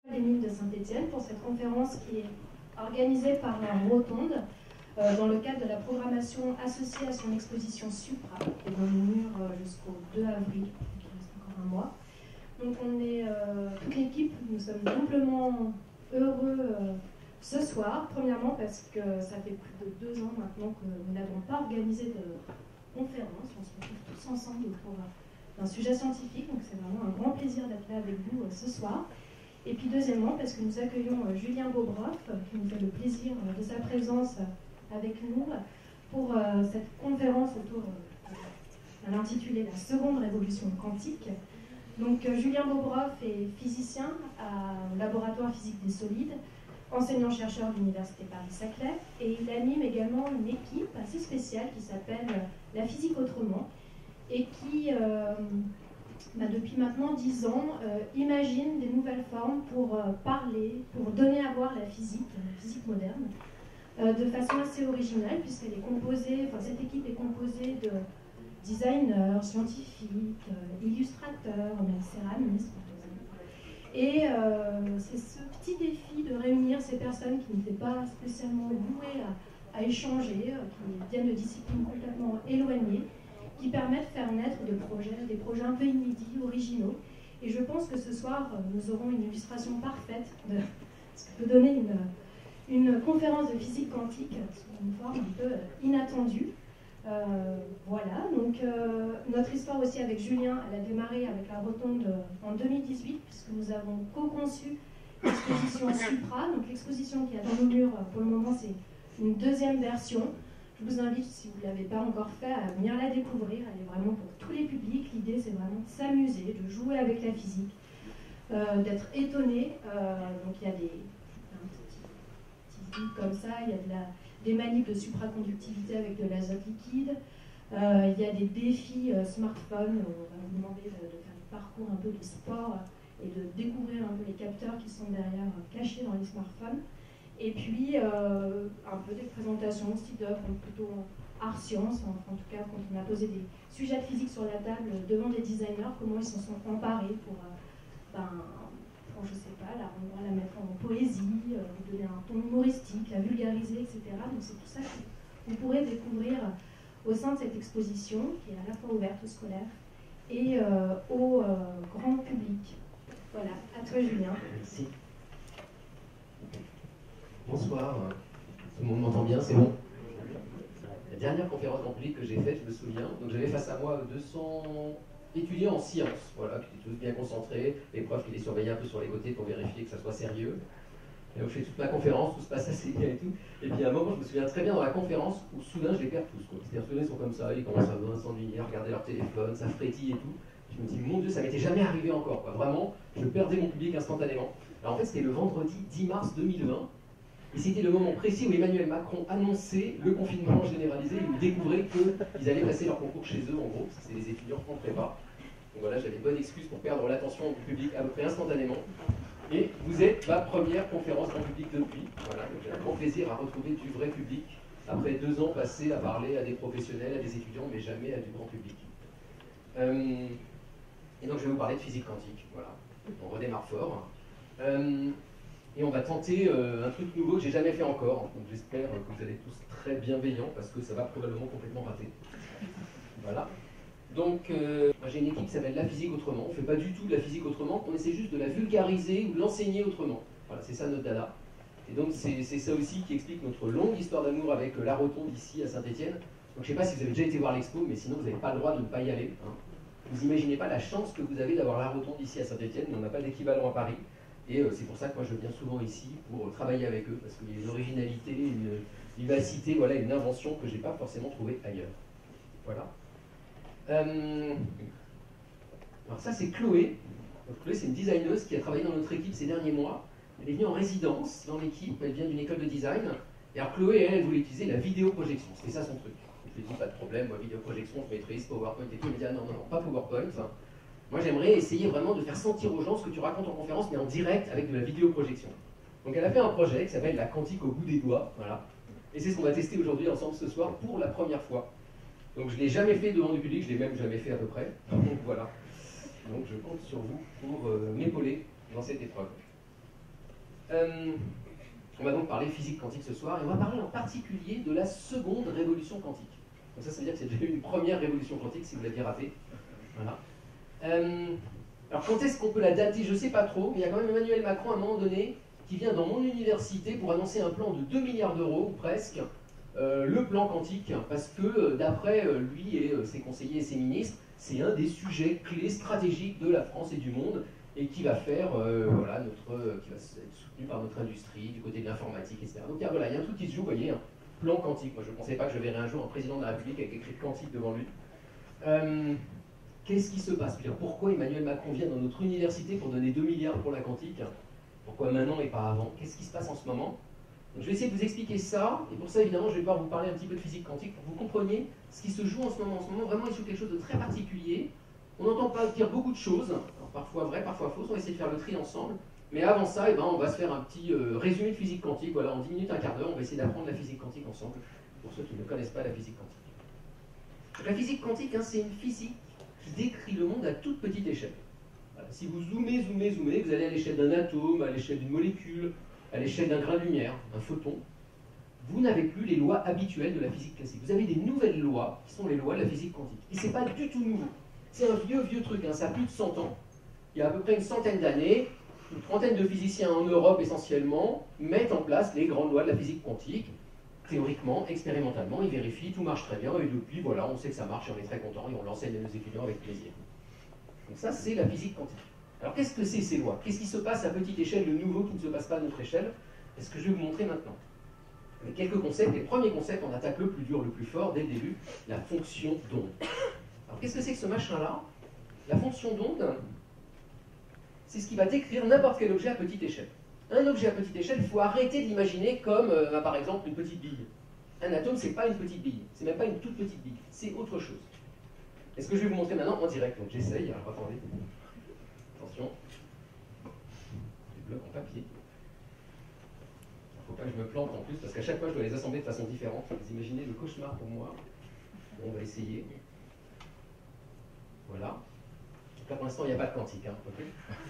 Les Mines de Saint-Étienne pour cette conférence qui est organisée par la Rotonde dans le cadre de la programmation associée à son exposition Supra, qui est dans le mur jusqu'au 2 avril, donc il reste encore un mois. Donc on est toute l'équipe, nous sommes doublement heureux ce soir, premièrement parce que ça fait plus de 2 ans maintenant que nous n'avons pas organisé de conférence, on se retrouve tous ensemble pour un sujet scientifique, donc c'est vraiment un grand plaisir d'être là avec vous ce soir. Et puis deuxièmement, parce que nous accueillons Julien Bobroff, qui nous fait le plaisir de sa présence avec nous pour cette conférence autour d'un intitulé « La seconde révolution quantique ». Donc Julien Bobroff est physicien au laboratoire physique des solides, enseignant-chercheur de l'Université Paris-Saclay, et il anime également une équipe assez spéciale qui s'appelle La physique autrement, et qui, depuis maintenant 10 ans, imagine des nouvelles formes pour parler, pour donner à voir la physique moderne, de façon assez originale, puisqu'elle est composée, cette équipe est composée de designers, scientifiques, illustrateurs, même céramistes, par exemple. Et c'est ce petit défi de réunir ces personnes qui n'étaient pas spécialement vouées à échanger, qui viennent de disciplines complètement éloignées, qui permet de faire naître des projets un peu inédits, originaux. Et je pense que ce soir, nous aurons une illustration parfaite de ce que peut donner une conférence de physique quantique sous une forme un peu inattendue. Voilà, donc notre histoire aussi avec Julien, elle a démarré avec la Rotonde en 2018, puisque nous avons co-conçu l'exposition Supra. Donc l'exposition qui est dans nos murs pour le moment, c'est une deuxième version. Je vous invite, si vous ne l'avez pas encore fait, à venir la découvrir. Elle est vraiment pour tous les publics. L'idée, c'est vraiment de s'amuser, de jouer avec la physique, d'être étonné. Donc il y a un petit guide comme ça, il y a des manips de supraconductivité avec de l'azote liquide. Il y a des défis smartphone. On va vous demander de faire des parcours un peu de sport et de découvrir un peu les capteurs qui sont derrière, cachés dans les smartphones. Et puis, un peu des présentations, style d'œuvre, plutôt art-science, en tout cas, quand on a posé des sujets de physique sur la table devant des designers, comment ils s'en sont emparés pour, je sais pas, la mettre en poésie, lui donner un ton humoristique, la vulgariser, etc. Donc c'est tout ça que vous pourrez découvrir au sein de cette exposition, qui est à la fois ouverte aux scolaires et au grand public. Voilà, à toi Julien. Merci. Bonsoir, tout le monde m'entend bien, c'est bon. La dernière conférence en public que j'ai faite, je me souviens, donc j'avais face à moi 200 étudiants en sciences, voilà, qui étaient tous bien concentrés, les profs qui les surveillaient un peu sur les côtés pour vérifier que ça soit sérieux. Et donc je fais toute ma conférence, tout se passe assez bien et tout. Et puis à un moment, je me souviens très bien dans la conférence où soudain je les perds tous. C'est-à-dire soudain ils sont comme ça, ils commencent à s'ennuyer, à regarder leur téléphone, ça frétille et tout. Je me dis, mon Dieu, ça m'était jamais arrivé encore, quoi. Vraiment, je perdais mon public instantanément. Alors en fait, c'était le vendredi 10 mars 2020. Et c'était le moment précis où Emmanuel Macron annonçait le confinement généralisé. Ils découvraient qu'ils allaient passer leur concours chez eux, en gros. C'est les étudiants en prépa. Donc voilà, j'avais bonne excuse pour perdre l'attention du public à peu près instantanément. Et vous êtes ma première conférence en public depuis. Voilà, donc j'ai un grand plaisir à retrouver du vrai public après 2 ans passés à parler à des professionnels, à des étudiants, mais jamais à du grand public. Et donc je vais vous parler de physique quantique. Voilà, on redémarre fort. Et on va tenter un truc nouveau que j'ai jamais fait encore. Donc j'espère que vous allez tous très bienveillants parce que ça va probablement complètement rater. Voilà. Donc moi j'ai une équipe qui s'appelle La Physique Autrement. On ne fait pas du tout de la physique autrement, on essaie juste de la vulgariser ou de l'enseigner autrement. Voilà, c'est ça notre dada. Et donc c'est ça aussi qui explique notre longue histoire d'amour avec la Rotonde ici à Saint-Étienne. Donc je ne sais pas si vous avez déjà été voir l'expo, mais sinon vous n'avez pas le droit de ne pas y aller. Hein. Vous n'imaginez pas la chance que vous avez d'avoir la Rotonde ici à Saint-Étienne, mais on n'a pas d'équivalent à Paris. Et c'est pour ça que moi je viens souvent ici pour travailler avec eux, parce qu'il y a une originalité, une vivacité, voilà, une invention que je n'ai pas forcément trouvée ailleurs. Voilà. Alors ça c'est Chloé. Donc, Chloé c'est une designeuse qui a travaillé dans notre équipe ces derniers mois. Elle est venue en résidence dans l'équipe, elle vient d'une école de design. Et alors Chloé, elle voulait utiliser la vidéoprojection, c'était ça son truc. Je lui ai dit pas de problème, moi vidéoprojection, je maîtrise, PowerPoint et tout. Elle me dit ah non, non, non, pas PowerPoint. Moi, j'aimerais essayer vraiment de faire sentir aux gens ce que tu racontes en conférence, mais en direct avec de la vidéoprojection. Donc, elle a fait un projet qui s'appelle la quantique au bout des doigts. Voilà. Et c'est ce qu'on va tester aujourd'hui ensemble ce soir pour la première fois. Donc, je ne l'ai jamais fait devant du public, je ne l'ai même jamais fait à peu près. Donc, voilà. Donc, je compte sur vous pour m'épauler dans cette épreuve. On va donc parler physique quantique ce soir, et on va parler en particulier de la seconde révolution quantique. Donc ça veut dire que c'est déjà une première révolution quantique si vous l'aviez raté. Voilà. Alors quand est-ce qu'on peut la dater? Je ne sais pas trop, mais il y a quand même Emmanuel Macron à un moment donné qui vient dans mon université pour annoncer un plan de 2 milliards d'euros, ou presque, le plan quantique, parce que d'après lui et ses conseillers et ses ministres, c'est un des sujets clés stratégiques de la France et du monde, et qui va faire, voilà, qui va être soutenu par notre industrie, du côté de l'informatique, etc. Donc voilà, il y a un truc qui se joue, vous voyez, un plan quantique. Moi je ne pensais pas que je verrais un jour un président de la République avec écrit quantique devant lui. Qu'est-ce qui se passe? Pourquoi Emmanuel Macron vient dans notre université pour donner 2 milliards pour la quantique? Pourquoi maintenant et pas avant? Qu'est-ce qui se passe en ce moment? Donc, je vais essayer de vous expliquer ça, et pour ça évidemment je vais devoir vous parler un petit peu de physique quantique pour que vous compreniez ce qui se joue en ce moment. En ce moment, vraiment, il se joue quelque chose de très particulier. On n'entend pas dire beaucoup de choses, alors parfois vraies, parfois fausses, on va essayer de faire le tri ensemble. Mais avant ça, eh ben, on va se faire un petit résumé de physique quantique. Voilà, en 10 minutes, un quart d'heure, on va essayer d'apprendre la physique quantique ensemble, pour ceux qui ne connaissent pas la physique quantique. Donc, la physique quantique, hein, c'est une physique qui décrit le monde à toute petite échelle. Voilà, si vous zoomez, vous allez à l'échelle d'un atome, à l'échelle d'une molécule, à l'échelle d'un grain de lumière, un photon, vous n'avez plus les lois habituelles de la physique classique. Vous avez des nouvelles lois qui sont les lois de la physique quantique. Et ce n'est pas du tout nouveau. C'est un vieux truc, hein, ça a plus de 100 ans. Il y a à peu près une centaine d'années, une trentaine de physiciens en Europe essentiellement mettent en place les grandes lois de la physique quantique. Théoriquement, expérimentalement, ils vérifient, tout marche très bien, et depuis, voilà, on sait que ça marche, et on est très content, et on l'enseigne à nos étudiants avec plaisir. Donc ça, c'est la physique quantique. Alors qu'est-ce que c'est ces lois? Qu'est-ce qui se passe à petite échelle de nouveau qui ne se passe pas à notre échelle? C'est ce que je vais vous montrer maintenant. Avec quelques concepts. Les premiers concepts, on attaque le plus dur, le plus fort, dès le début, la fonction d'onde. Alors qu'est-ce que c'est que ce machin-là? La fonction d'onde, c'est ce qui va décrire n'importe quel objet à petite échelle. Un objet à petite échelle, il faut arrêter de l'imaginer comme, par exemple, une petite bille. Un atome, c'est pas une petite bille. C'est même pas une toute petite bille. C'est autre chose. Et ce que je vais vous montrer maintenant en direct. Donc j'essaye. Alors attendez. Attention. Des blocs en papier. Il ne faut pas que je me plante en plus, parce qu'à chaque fois, je dois les assembler de façon différente. Vous imaginez le cauchemar pour moi. On va essayer. Voilà. Donc là, pour l'instant, il n'y a pas de quantique. Hein, okay.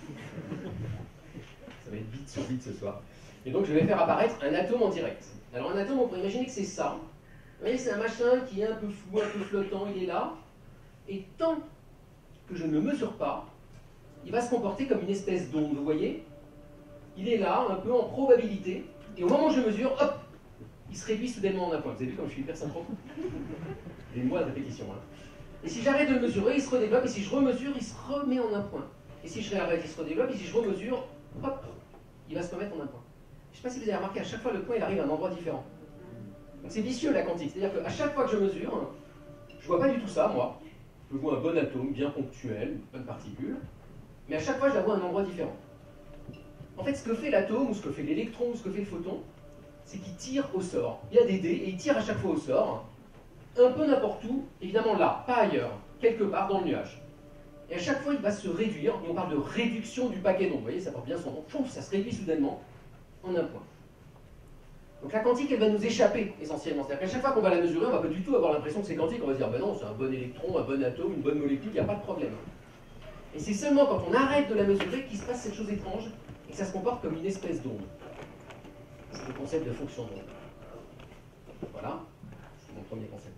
Ça va être bit sur bit ce soir. Et donc, je vais faire apparaître un atome en direct. Alors, un atome, on pourrait imaginer que c'est ça. Vous voyez, c'est un machin qui est un peu flou, un peu flottant, il est là. Et tant que je ne le mesure pas, il va se comporter comme une espèce d'onde, vous voyez? Il est là, un peu en probabilité, et au moment où je mesure, hop, il se réduit soudainement en un point. Vous avez vu comme je suis hyper synchro? Des mois de répétition, là. Et si j'arrête de le mesurer, il se redéveloppe, et si je remesure, il se remet en un point. Et si je réarrête, il se redéveloppe, et si je remesure, hop, il va se remettre en un point. Je ne sais pas si vous avez remarqué, à chaque fois, le point, il arrive à un endroit différent. Donc c'est vicieux, la quantique. C'est-à-dire qu'à chaque fois que je mesure, je ne vois pas du tout ça, moi. Je vois un bon atome, bien ponctuel, une bonne particule, mais à chaque fois, je la vois à un endroit différent. En fait, ce que fait l'atome, ou ce que fait l'électron, ou ce que fait le photon, c'est qu'il tire au sort. Il y a des dés, et il tire à chaque fois au sort, un peu n'importe où, évidemment là, pas ailleurs, quelque part dans le nuage. Et à chaque fois, il va se réduire, et on parle de réduction du paquet d'ondes. Vous voyez, ça porte bien son nom. Pouf, ça se réduit soudainement en un point. Donc la quantique, elle va nous échapper essentiellement. C'est-à-dire qu'à chaque fois qu'on va la mesurer, on ne va pas du tout avoir l'impression que c'est quantique. On va se dire, ben non, c'est un bon électron, un bon atome, une bonne molécule, il n'y a pas de problème. Et c'est seulement quand on arrête de la mesurer qu'il se passe cette chose étrange et que ça se comporte comme une espèce d'onde. C'est le concept de fonction d'onde. Voilà, c'est mon premier concept.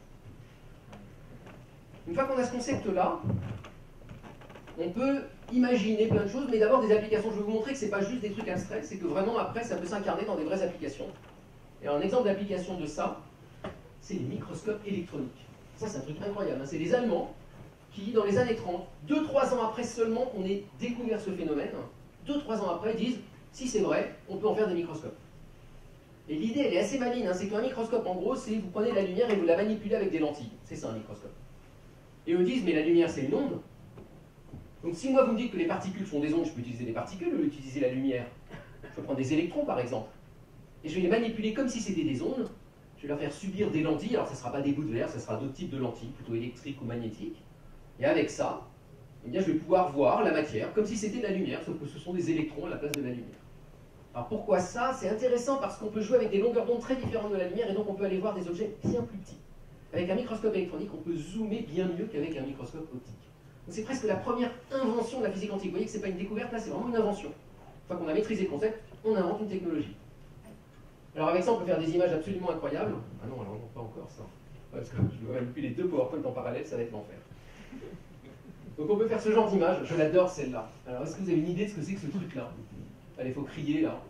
Une fois qu'on a ce concept-là, on peut imaginer plein de choses, mais d'abord des applications. Je vais vous montrer que ce n'est pas juste des trucs abstraits, c'est que vraiment après, ça peut s'incarner dans des vraies applications. Et un exemple d'application de ça, c'est les microscopes électroniques. Ça, c'est un truc incroyable. Hein. C'est les Allemands qui, dans les années 30, 2-3 ans après seulement qu'on ait découvert ce phénomène, 2-3 ans après, disent, si c'est vrai, on peut en faire des microscopes. Et l'idée, elle est assez maligne. Hein. C'est qu'un microscope, en gros, c'est vous prenez la lumière et vous la manipulez avec des lentilles. C'est ça, un microscope. Et eux disent, mais la lumière, c'est une onde. Donc si moi, vous me dites que les particules sont des ondes, je peux utiliser des particules ou utiliser la lumière. Je peux prendre des électrons, par exemple. Et je vais les manipuler comme si c'était des ondes. Je vais leur faire subir des lentilles. Alors, ce ne sera pas des bouts de verre, ce sera d'autres types de lentilles, plutôt électriques ou magnétiques. Et avec ça, eh bien, je vais pouvoir voir la matière comme si c'était de la lumière, sauf que ce sont des électrons à la place de la lumière. Alors, pourquoi ça? C'est intéressant parce qu'on peut jouer avec des longueurs d'onde très différentes de la lumière et donc on peut aller voir des objets bien plus petits. Avec un microscope électronique, on peut zoomer bien mieux qu'avec un microscope optique. C'est presque la première invention de la physique quantique. Vous voyez que ce n'est pas une découverte, là, c'est vraiment une invention. fois qu'on a maîtrisé le concept, on invente une technologie. Alors avec ça, on peut faire des images absolument incroyables. Ah non, alors non, pas encore ça. Parce que je dois manipuler deux PowerPoint en parallèle, ça va être l'enfer. Donc on peut faire ce genre d'image, je l'adore celle-là. Alors est-ce que vous avez une idée de ce que c'est que ce truc-là? Allez, il faut crier là.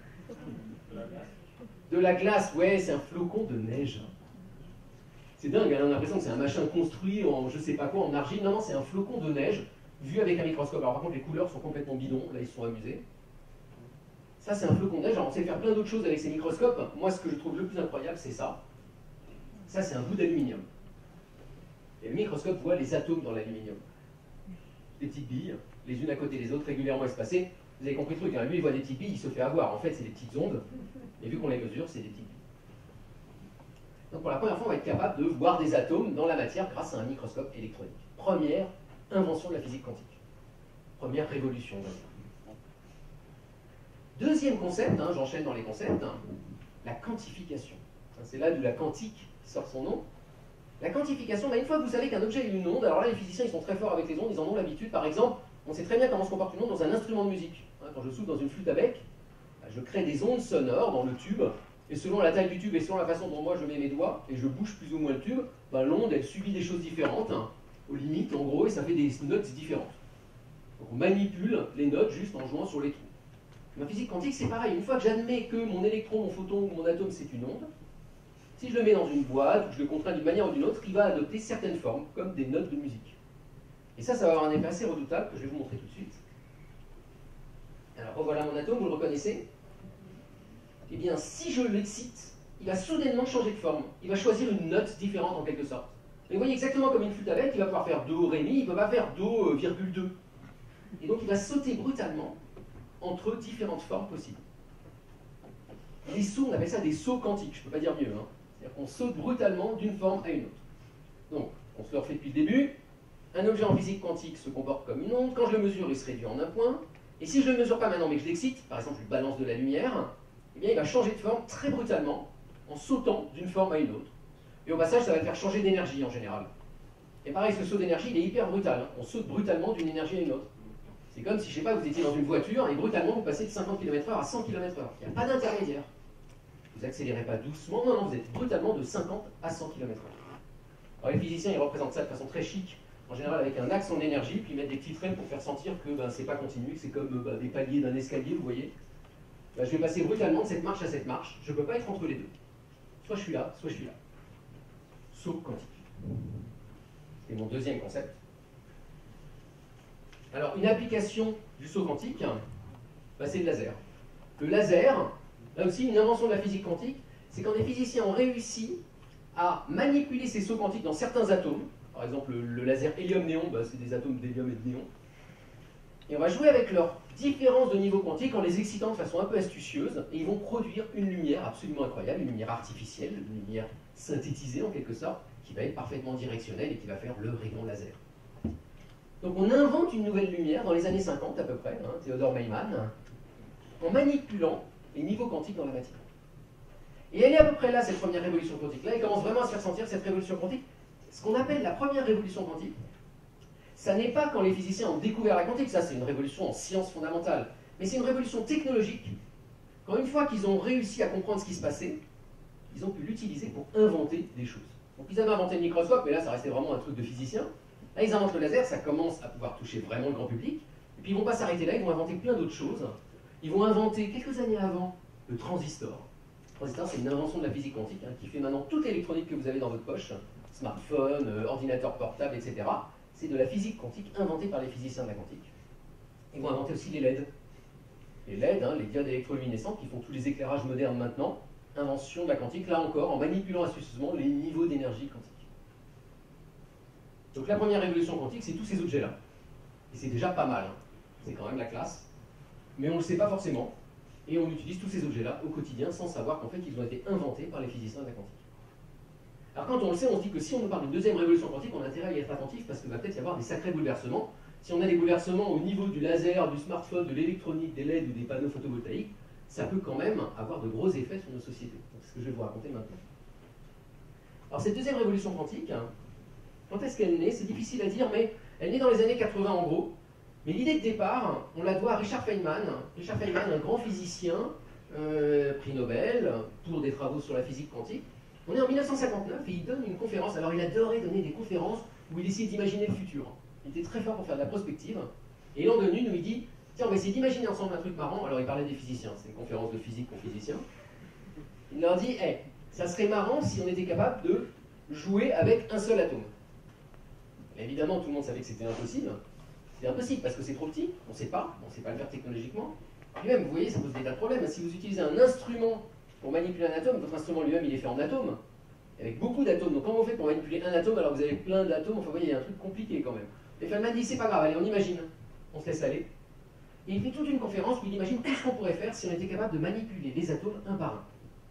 De la glace, ouais, c'est un flocon de neige. C'est dingue, on a l'impression que c'est un machin construit en je sais pas quoi, en argile. Non, non, c'est un flocon de neige vu avec un microscope. Alors par contre, les couleurs sont complètement bidons, là ils se sont amusés. Ça, c'est un flocon de neige. Alors on sait faire plein d'autres choses avec ces microscopes. Moi, ce que je trouve le plus incroyable, c'est ça. Ça, c'est un bout d'aluminium. Et le microscope voit les atomes dans l'aluminium. Des petites billes, les unes à côté des autres, régulièrement espacées. Vous avez compris le truc, hein. Lui, il voit des petites billes, il se fait avoir. En fait, c'est des petites ondes. Et vu qu'on les mesure, c'est des petites billes. Donc pour la première fois, on va être capable de voir des atomes dans la matière grâce à un microscope électronique. Première invention de la physique quantique. Première révolution, on va dire. Deuxième concept, hein, j'enchaîne dans les concepts, hein, la quantification. C'est là d'où la quantique sort son nom. La quantification, une fois que vous savez qu'un objet est une onde, alors là les physiciens ils sont très forts avec les ondes, ils en ont l'habitude. Par exemple, on sait très bien comment se comporte une onde dans un instrument de musique. Quand je souffle dans une flûte à bec, je crée des ondes sonores dans le tube, et selon la taille du tube et selon la façon dont moi je mets mes doigts, et je bouge plus ou moins le tube, l'onde elle subit des choses différentes, hein, aux limites en gros, et ça fait des notes différentes. Donc on manipule les notes juste en jouant sur les trous. Ma physique quantique c'est pareil, une fois que j'admets que mon électron, mon photon ou mon atome c'est une onde, si je le mets dans une boîte ou que je le contrains d'une manière ou d'une autre, il va adopter certaines formes, comme des notes de musique. Et ça va avoir un effet assez redoutable que je vais vous montrer tout de suite. Alors revoilà mon atome, vous le reconnaissez? Eh bien, si je l'excite, il va soudainement changer de forme. Il va choisir une note différente en quelque sorte. Mais vous voyez, exactement comme une flûte à bec, il va pouvoir faire Do, Ré, Mi, il ne peut pas faire Do, virgule 2. Et donc il va sauter brutalement entre différentes formes possibles. Les sauts, on appelle ça des sauts quantiques, je ne peux pas dire mieux. Hein. C'est-à-dire qu'on saute brutalement d'une forme à une autre. Donc, on se le refait depuis le début. Un objet en physique quantique se comporte comme une onde. Quand je le mesure, il se réduit en un point. Et si je ne le mesure pas maintenant, mais que je l'excite, par exemple, je lui balance de la lumière, eh bien, il va changer de forme très brutalement en sautant d'une forme à une autre. Et au passage, ça va le faire changer d'énergie en général. Et pareil, ce saut d'énergie, il est hyper brutal. Hein. On saute brutalement d'une énergie à une autre. C'est comme si, je sais pas, vous étiez dans une voiture et brutalement vous passez de 50 km/h à 100 km/h. Il n'y a pas d'intermédiaire. Vous accélérez pas doucement, non, vous êtes brutalement de 50 à 100 km/h. Alors les physiciens, ils représentent ça de façon très chic, en général avec un axe en énergie, puis ils mettent des petits traits pour faire sentir que c'est pas continu, que c'est comme des paliers d'un escalier, vous voyez. Je vais passer brutalement de cette marche à cette marche, je ne peux pas être entre les deux. Soit je suis là, soit je suis là. Saut quantique. C'est mon deuxième concept. Alors, une application du saut quantique, c'est le laser. Le laser, là aussi, une invention de la physique quantique, c'est quand des physiciens ont réussi à manipuler ces sauts quantiques dans certains atomes. Par exemple, le laser hélium-néon, c'est des atomes d'hélium et de néon. Et on va jouer avec leurs différences de niveau quantique en les excitant de façon un peu astucieuse, et ils vont produire une lumière absolument incroyable, une lumière artificielle, une lumière synthétisée en quelque sorte, qui va être parfaitement directionnelle et qui va faire le rayon laser. Donc on invente une nouvelle lumière dans les années 50 à peu près, hein, Theodor Meyman, en manipulant les niveaux quantiques dans la matière. Et elle est à peu près là, cette première révolution quantique. Là, elle commence vraiment à se faire sentir, cette révolution quantique. Ce qu'on appelle la première révolution quantique, ça n'est pas quand les physiciens ont découvert la quantique, ça c'est une révolution en sciences fondamentales, mais c'est une révolution technologique. Quand une fois qu'ils ont réussi à comprendre ce qui se passait, ils ont pu l'utiliser pour inventer des choses. Donc ils avaient inventé le microscope, mais là ça restait vraiment un truc de physicien. Là ils inventent le laser, ça commence à pouvoir toucher vraiment le grand public, et puis ils ne vont pas s'arrêter là, ils vont inventer plein d'autres choses. Ils vont inventer, quelques années avant, le transistor. Le transistor c'est une invention de la physique quantique, qui fait maintenant toute l'électronique que vous avez dans votre poche, smartphone, ordinateur portable, etc. C'est de la physique quantique inventée par les physiciens de la quantique. Ils vont inventer aussi les LED. Les LED, les diodes électroluminescentes, qui font tous les éclairages modernes maintenant. Invention de la quantique, là encore, en manipulant astucieusement les niveaux d'énergie quantique. Donc la première révolution quantique, c'est tous ces objets-là. Et c'est déjà pas mal. C'est quand même la classe. Mais on ne le sait pas forcément. Et on utilise tous ces objets-là au quotidien sans savoir qu'en fait, ils ont été inventés par les physiciens de la quantique. Alors quand on le sait, on se dit que si on nous parle d'une deuxième révolution quantique, on a intérêt à y être attentif parce qu'il va peut-être y avoir des sacrés bouleversements. Si on a des bouleversements au niveau du laser, du smartphone, de l'électronique, des LED ou des panneaux photovoltaïques, ça peut quand même avoir de gros effets sur nos sociétés. C'est ce que je vais vous raconter maintenant. Alors cette deuxième révolution quantique, quand est-ce qu'elle naît? C'est difficile à dire, mais elle naît dans les années 80 en gros. Mais l'idée de départ, on la doit à Richard Feynman. Richard Feynman, un grand physicien, prix Nobel, pour des travaux sur la physique quantique. On est en 1959 et il donne une conférence. Alors il adorait donner des conférences où il essayait d'imaginer le futur. Il était très fort pour faire de la prospective. Et il en donne une où il dit, tiens, on va essayer d'imaginer ensemble un truc marrant. Alors il parlait des physiciens, c'est une conférence de physique pour physiciens. Il leur dit, hey, ça serait marrant si on était capable de jouer avec un seul atome. Et évidemment, tout le monde savait que c'était impossible. C'est impossible parce que c'est trop petit, on ne sait pas le faire technologiquement. Et même, vous voyez, ça pose des tas de problèmes. Si vous utilisez un instrument pour manipuler un atome, votre instrument lui-même, il est fait en atomes, avec beaucoup d'atomes. Donc comment vous faites pour manipuler un atome alors que vous avez plein d'atomes? Enfin, vous voyez, il y a un truc compliqué quand même. Et Feynman dit, c'est pas grave, allez, on imagine, on se laisse aller. Et il fait toute une conférence où il imagine tout ce qu'on pourrait faire si on était capable de manipuler les atomes un par un.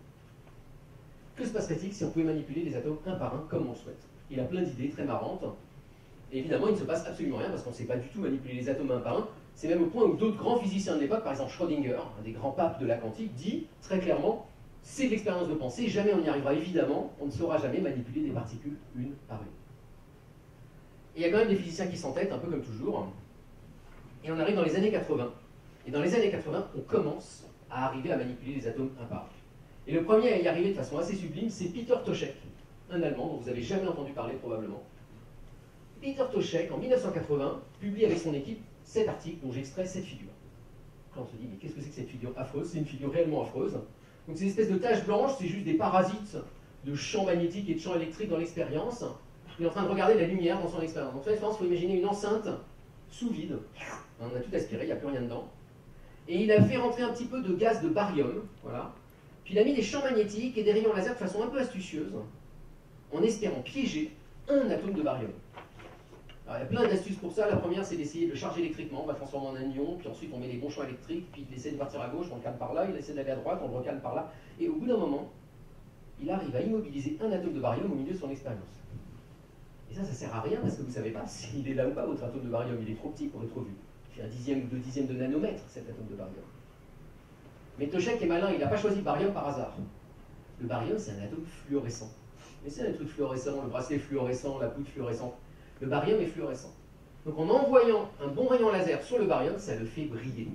Que se passerait-il si on pouvait manipuler les atomes un par un comme on le souhaite? Il a plein d'idées très marrantes. Et évidemment, il ne se passe absolument rien parce qu'on ne sait pas du tout manipuler les atomes un par un. C'est même au point où d'autres grands physiciens de l'époque, par exemple Schrödinger, un des grands papes de la quantique, dit très clairement, c'est de l'expérience de pensée, jamais on y arrivera, évidemment, on ne saura jamais manipuler des particules une par une. Et il y a quand même des physiciens qui s'entêtent, un peu comme toujours. Et on arrive dans les années 80. Et dans les années 80, on commence à arriver à manipuler les atomes un par un. Et le premier à y arriver de façon assez sublime, c'est Peter Toshek, un Allemand dont vous n'avez jamais entendu parler probablement. Peter Toshek, en 1980, publie avec son équipe 7 articles dont j'extrais 7 figures. Là, on se dit, mais qu'est-ce que c'est que cette figure affreuse? C'est une figure réellement affreuse. Donc, ces espèces de taches blanches, c'est juste des parasites de champs magnétiques et de champs électriques dans l'expérience. Il est en train de regarder la lumière dans son expérience. Donc, dans l'expérience, il faut imaginer une enceinte sous vide. On a tout aspiré, il n'y a plus rien dedans. Et il a fait rentrer un petit peu de gaz de barium, voilà. Puis il a mis des champs magnétiques et des rayons laser de façon un peu astucieuse, en espérant piéger un atome de barium. Alors, il y a plein d'astuces pour ça. La première, c'est d'essayer de le charger électriquement. On va transformer en un ion, puis ensuite on met les bons champs électriques, puis il essaie de partir à gauche, on le calme par là, il essaie d'aller à droite, on le recalme par là. Et au bout d'un moment, il arrive à immobiliser un atome de barium au milieu de son expérience. Et ça sert à rien parce que vous ne savez pas s'il est là ou pas, votre atome de barium. Il est trop petit pour être vu. Il fait 1/10 ou 2/10 de nanomètre, cet atome de barium. Mais Toshek est malin, il n'a pas choisi le barium par hasard. Le barium, c'est un atome fluorescent. Mais c'est un truc fluorescent, le bracelet fluorescent, la poudre fluorescente. Le barium est fluorescent. Donc en envoyant un bon rayon laser sur le barium, ça le fait briller.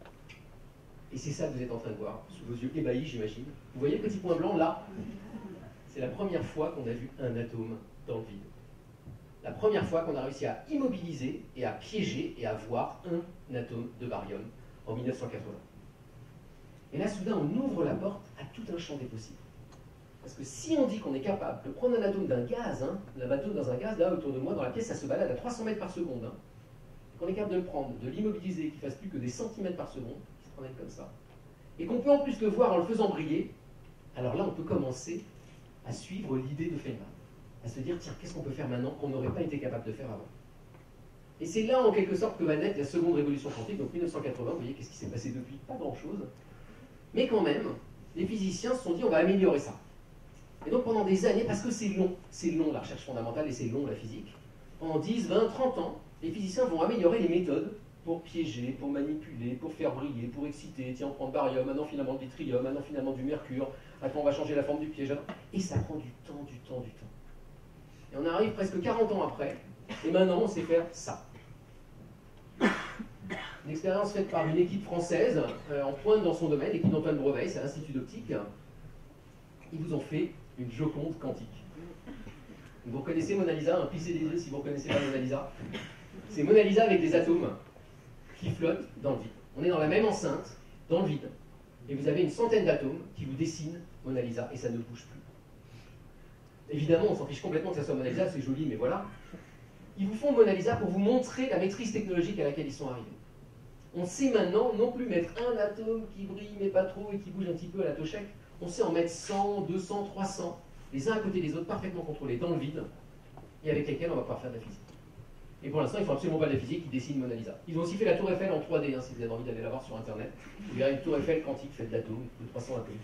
Et c'est ça que vous êtes en train de voir, sous vos yeux ébahis, j'imagine. Vous voyez le petit point blanc là? C'est la première fois qu'on a vu un atome dans le vide. La première fois qu'on a réussi à immobiliser et à piéger et à voir un atome de barium en 1980. Et là, soudain, on ouvre la porte à tout un champ des possibles. Parce que si on dit qu'on est capable de prendre un atome d'un gaz, l'atome dans un gaz, là, autour de moi, dans la pièce, ça se balade à 300 mètres par seconde, qu'on est capable de le prendre, de l'immobiliser, qu'il ne fasse plus que des centimètres par seconde, qui se promène comme ça, et qu'on peut en plus le voir en le faisant briller, alors là, on peut commencer à suivre l'idée de Feynman, à se dire, tiens, qu'est-ce qu'on peut faire maintenant qu'on n'aurait pas été capable de faire avant? Et c'est là, en quelque sorte, que va naître la seconde révolution quantique, donc 1980, vous voyez, qu'est-ce qui s'est passé depuis? Pas grand-chose. Mais quand même, les physiciens se sont dit, on va améliorer ça. Et donc pendant des années, parce que c'est long la recherche fondamentale et c'est long la physique, pendant 10, 20, 30 ans, les physiciens vont améliorer les méthodes pour piéger, pour manipuler, pour faire briller, pour exciter. Tiens, on prend le barium, maintenant finalement du tritium, maintenant finalement du mercure, après on va changer la forme du piège. Et ça prend du temps. Et on arrive presque 40 ans après, et maintenant on sait faire ça. Une expérience faite par une équipe française, en pointe dans son domaine, l'équipe d'Antoine Breveil, c'est l'Institut d'optique. Ils vous ont fait une Joconde quantique. Vous reconnaissez Mona Lisa, plissez les yeux si vous ne reconnaissez pas Mona Lisa. C'est Mona Lisa avec des atomes qui flottent dans le vide. On est dans la même enceinte, dans le vide, et vous avez une centaine d'atomes qui vous dessinent Mona Lisa, et ça ne bouge plus. Évidemment, on s'en fiche complètement que ça soit Mona Lisa, c'est joli, mais voilà. Ils vous font Mona Lisa pour vous montrer la maîtrise technologique à laquelle ils sont arrivés. On sait maintenant non plus mettre un atome qui brille, mais pas trop, et qui bouge un petit peu à la Toshek. On sait en mettre 100, 200, 300, les uns à côté des autres, parfaitement contrôlés, dans le vide, et avec lesquels on va pouvoir faire de la physique. Et pour l'instant, il ne faut absolument pas de la physique, ils dessinent Mona Lisa. Ils ont aussi fait la tour Eiffel en 3D, si vous avez envie d'aller la voir sur Internet. Vous verrez une tour Eiffel quantique faite d'atomes, de 300 atomes.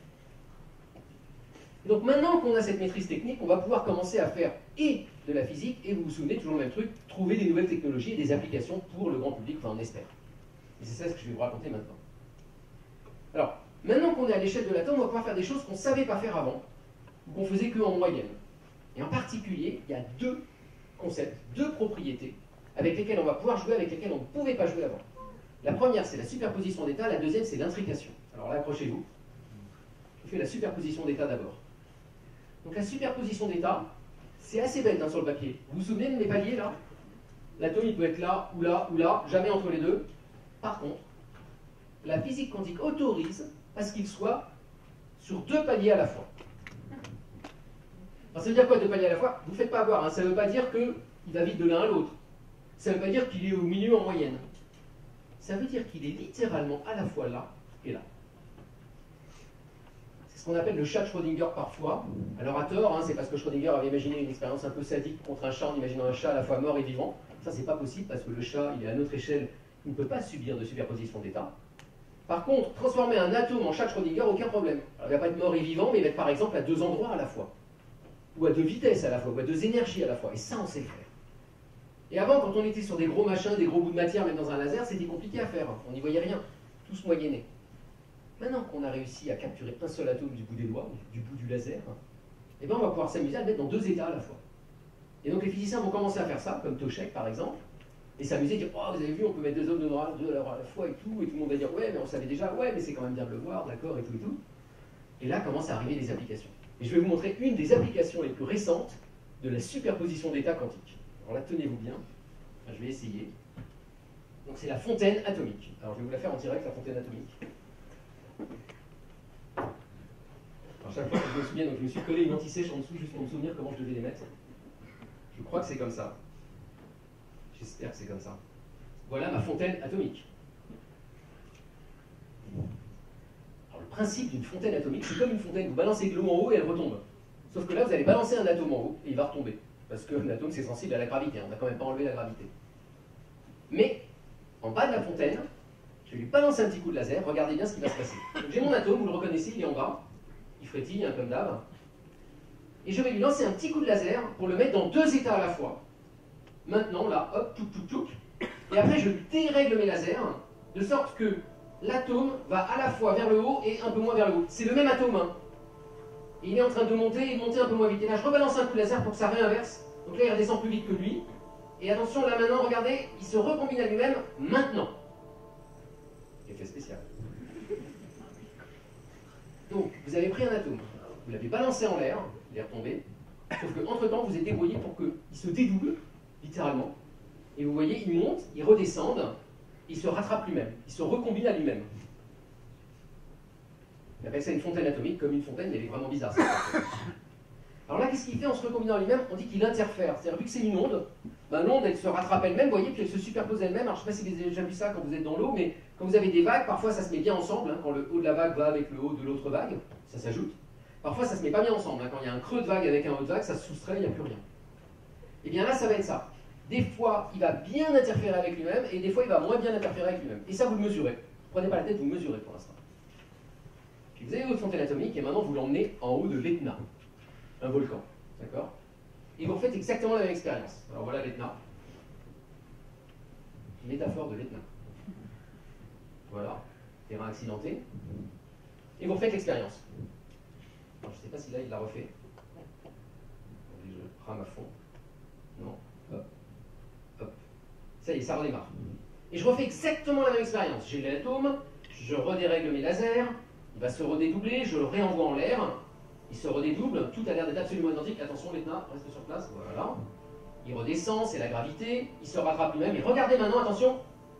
Et donc maintenant qu'on a cette maîtrise technique, on va pouvoir commencer à faire et de la physique, et vous vous souvenez, toujours le même truc, trouver des nouvelles technologies et des applications pour le grand public, enfin on espère. Et c'est ça ce que je vais vous raconter maintenant. Alors, maintenant qu'on est à l'échelle de l'atome, on va pouvoir faire des choses qu'on ne savait pas faire avant, ou qu'on faisait qu'en moyenne. Et en particulier, il y a deux concepts, deux propriétés avec lesquelles on va pouvoir jouer, avec lesquelles on ne pouvait pas jouer avant. La première, c'est la superposition d'états, la deuxième, c'est l'intrication. Alors là, accrochez-vous. Je fais la superposition d'états d'abord. Donc la superposition d'états, c'est assez bête sur le papier. Vous vous souvenez de mes paliers là? L'atome, il peut être là, ou là, jamais entre les deux. Par contre, la physique quantique autorise à ce qu'il soit sur deux paliers à la fois. Alors ça veut dire quoi, deux paliers à la fois? Vous ne faites pas avoir, hein. Ça ne veut pas dire qu'il va vite de l'un à l'autre. Ça ne veut pas dire qu'il est au milieu en moyenne. Ça veut dire qu'il est littéralement à la fois là et là. C'est ce qu'on appelle le chat de Schrödinger parfois. Alors à tort, hein, c'est parce que Schrödinger avait imaginé une expérience un peu sadique contre un chat en imaginant un chat à la fois mort et vivant. Ça, c'est pas possible parce que le chat, il est à notre échelle, il ne peut pas subir de superposition d'état. Par contre, transformer un atome en chat de Schrödinger, aucun problème. Alors, il ne va pas être mort et vivant, mais il va être par exemple à deux endroits à la fois. Ou à deux vitesses à la fois, ou à deux énergies à la fois. Et ça, on sait le faire. Et avant, quand on était sur des gros machins, des gros bouts de matière, même dans un laser, c'était compliqué à faire. On n'y voyait rien. Tout se moyennait. Maintenant qu'on a réussi à capturer un seul atome du bout des doigts, du bout du laser, eh ben on va pouvoir s'amuser à le mettre dans deux états à la fois. Et donc les physiciens vont commencer à faire ça, comme Toshek par exemple, et s'amuser, dire « Oh, vous avez vu, on peut mettre deux atomes de noir deux à la fois et tout le monde va dire « Ouais, mais on savait déjà, ouais, mais c'est quand même bien de le voir, d'accord, et tout et tout. » Et là commencent à arriver les applications. Et je vais vous montrer une des applications les plus récentes de la superposition d'états quantiques. Alors là, tenez-vous bien, enfin, je vais essayer. Donc c'est la fontaine atomique. Alors je vais vous la faire en direct, la fontaine atomique. Alors chaque fois que je me souviens, donc je me suis collé une anti-sèche en dessous juste pour me souvenir comment je devais les mettre. Je crois que c'est comme ça. J'espère que c'est comme ça. Voilà ma fontaine atomique. Alors le principe d'une fontaine atomique, c'est comme une fontaine, vous balancez de l'eau en haut et elle retombe. Sauf que là, vous allez balancer un atome en haut et il va retomber. Parce qu'un atome, c'est sensible à la gravité, on n'a quand même pas enlevé la gravité. Mais, en bas de la fontaine, je vais lui balancer un petit coup de laser, regardez bien ce qui va se passer. J'ai mon atome, vous le reconnaissez, il est en bas, il frétille, hein, comme d'hab. Et je vais lui lancer un petit coup de laser pour le mettre dans deux états à la fois. Maintenant, là, hop, touc, touc, touc. Et après, je dérègle mes lasers, de sorte que l'atome va à la fois vers le haut et un peu moins vers le haut. C'est le même atome, hein. Et il est en train de monter et de monter un peu moins vite. Et là, je rebalance un coup de laser pour que ça réinverse. Donc là, il redescend plus vite que lui. Et attention, là maintenant, regardez, il se recombine à lui-même maintenant. Effet spécial. Donc, vous avez pris un atome, vous l'avez balancé en l'air, il est retombé, sauf qu'entre-temps, vous êtes débrouillé pour qu'il se dédouble, littéralement. Et vous voyez, il monte, il redescend, il se rattrape lui-même, il se recombine à lui-même. On appelle ça une fontaine atomique, comme une fontaine, mais elle est vraiment bizarre. Alors là, qu'est-ce qu'il fait en se recombinant à lui-même? On dit qu'il interfère. C'est-à-dire, vu que c'est une onde, ben, l'onde, elle se rattrape elle-même, vous voyez, puis elle se superpose elle-même. Alors, je ne sais pas si vous avez déjà vu ça quand vous êtes dans l'eau, mais quand vous avez des vagues, parfois ça se met bien ensemble, hein, quand le haut de la vague va avec le haut de l'autre vague, ça s'ajoute. Parfois, ça ne se met pas bien ensemble. Hein, quand il y a un creux de vague avec un haut de vague, ça se soustrait, il n'y a plus rien. Et bien là, ça va être ça. Des fois, il va bien interférer avec lui-même, et des fois, il va moins bien interférer avec lui-même. Et ça, vous le mesurez. Prenez pas la tête, vous mesurez pour l'instant. Puis vous avez votre fontaine atomique, et maintenant, vous l'emmenez en haut de l'Etna, un volcan. D'accord? Et vous refaites exactement la même expérience. Alors voilà l'Etna. Métaphore de l'Etna. Voilà, terrain accidenté. Et vous refaites l'expérience. Alors je ne sais pas si là il l'a refait. Je rame à fond. Non. Hop. Hop. Ça y est, ça redémarre. Et je refais exactement la même expérience. J'ai l'atome, je redérègle mes lasers, il va se redédoubler, je le réenvoie en l'air. Il se redédouble, tout a l'air d'être absolument identique. Attention, l'Etna, reste sur place, voilà. Il redescend, c'est la gravité, il se rattrape lui-même. Et regardez maintenant, attention.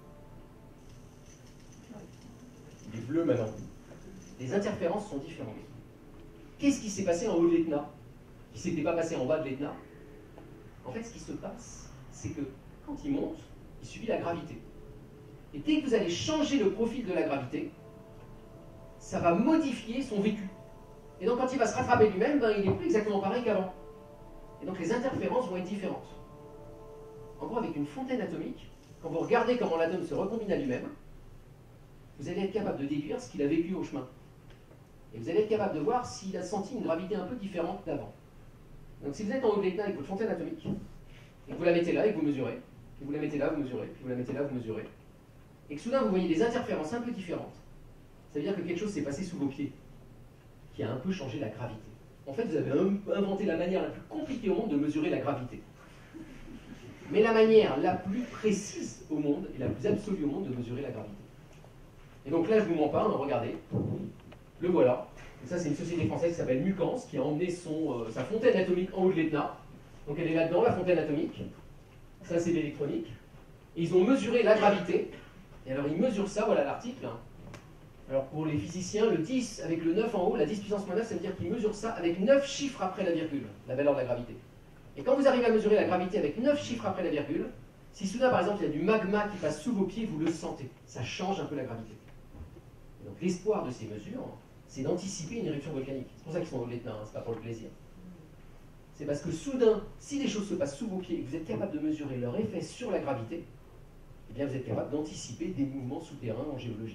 Il est bleu maintenant. Les interférences sont différentes. Qu'est-ce qui s'est passé en haut de l'Etna, qui ne s'était pas passé en bas de l'Etna? En fait, ce qui se passe, c'est que quand il monte, il subit la gravité. Et dès que vous allez changer le profil de la gravité, ça va modifier son vécu. Et donc quand il va se rattraper lui-même, ben, il n'est plus exactement pareil qu'avant. Et donc les interférences vont être différentes. En gros, avec une fontaine atomique, quand vous regardez comment l'atome se recombine à lui-même, vous allez être capable de déduire ce qu'il a vécu au chemin. Et vous allez être capable de voir s'il a senti une gravité un peu différente d'avant. Donc si vous êtes en haut de l'Etna avec votre fontaine atomique, et que vous la mettez là et que vous mesurez, puis vous la mettez là, vous mesurez, puis vous la mettez là, vous mesurez, et que soudain vous voyez des interférences un peu différentes, ça veut dire que quelque chose s'est passé sous vos pieds, qui a un peu changé la gravité. En fait, vous avez inventé la manière la plus compliquée au monde de mesurer la gravité. mais la manière la plus précise au monde et la plus absolue au monde de mesurer la gravité. Et donc là, je ne vous mens pas, regardez, le voilà. Et ça, c'est une société française qui s'appelle Mucans, qui a emmené sa fontaine atomique en haut de l'Etna. Donc elle est là-dedans, la fontaine atomique. Ça, c'est l'électronique. Et ils ont mesuré la gravité. Et alors, ils mesurent ça, voilà l'article. Alors, pour les physiciens, le 10 avec le 9 en haut, la 10 puissance moins 9, ça veut dire qu'ils mesurent ça avec 9 chiffres après la virgule, la valeur de la gravité. Et quand vous arrivez à mesurer la gravité avec 9 chiffres après la virgule, si soudain, par exemple, il y a du magma qui passe sous vos pieds, vous le sentez. Ça change un peu la gravité. Et donc, l'espoir de ces mesures, c'est d'anticiper une éruption volcanique. C'est pour ça qu'ils sont au l'Etna, c'est pas pour le plaisir. C'est parce que soudain, si les choses se passent sous vos pieds et que vous êtes capable de mesurer leur effet sur la gravité, eh bien vous êtes capable d'anticiper des mouvements souterrains en géologie.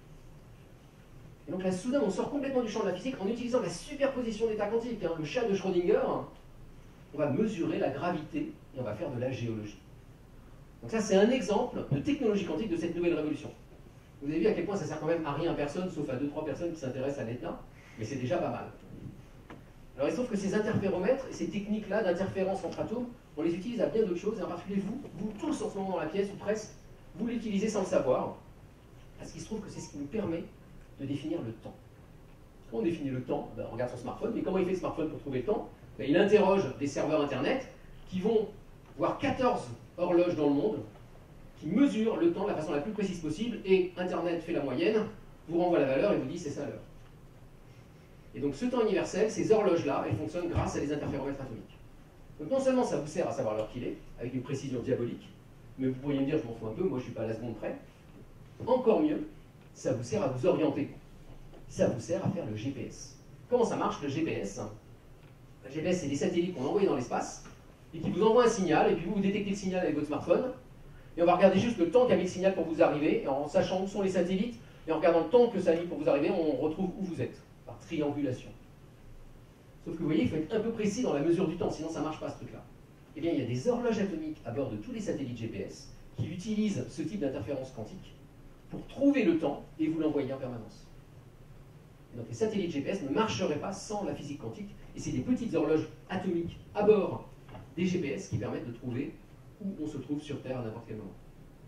Et donc là, soudain, on sort complètement du champ de la physique en utilisant la superposition d'états quantiques. Le chat de Schrödinger, on va mesurer la gravité et on va faire de la géologie. Donc ça, c'est un exemple de technologie quantique de cette nouvelle révolution. Vous avez vu à quel point ça sert quand même à rien à personne, sauf à 2-3 personnes qui s'intéressent à l'Etna, mais c'est déjà pas mal. Alors il se trouve que ces interféromètres et ces techniques-là d'interférence entre atomes, on les utilise à bien d'autres choses, et en particulier vous tous en ce moment dans la pièce, ou presque, vous l'utilisez sans le savoir, parce qu'il se trouve que c'est ce qui nous permet de définir le temps. Quand on définit le temps, on regarde son smartphone, mais comment il fait le smartphone pour trouver le temps? Il interroge des serveurs internet qui vont voir 14 horloges dans le monde, qui mesurent le temps de la façon la plus précise possible, et internet fait la moyenne, vous renvoie la valeur et vous dit c'est ça l'heure. Et donc ce temps universel, ces horloges-là, elles fonctionnent grâce à des interféromètres atomiques. Donc non seulement ça vous sert à savoir l'heure qu'il est, avec une précision diabolique, mais vous pourriez me dire je m'en fous un peu, moi je ne suis pas à la seconde près. Encore mieux, ça vous sert à vous orienter. Ça vous sert à faire le GPS. Comment ça marche le GPS? Le GPS, c'est des satellites qu'on envoie dans l'espace, et qui vous envoient un signal, et puis vous détectez le signal avec votre smartphone, et on va regarder juste le temps qu'a mis le signal pour vous arriver, et en sachant où sont les satellites, et en regardant le temps que ça a mis pour vous arriver, on retrouve où vous êtes. Par triangulation. Sauf que vous voyez, il faut être un peu précis dans la mesure du temps, sinon ça ne marche pas ce truc-là. Eh bien, il y a des horloges atomiques à bord de tous les satellites GPS qui utilisent ce type d'interférence quantique pour trouver le temps et vous l'envoyer en permanence. Et donc les satellites GPS ne marcheraient pas sans la physique quantique, et c'est des petites horloges atomiques à bord des GPS qui permettent de trouver où on se trouve sur Terre à n'importe quel moment.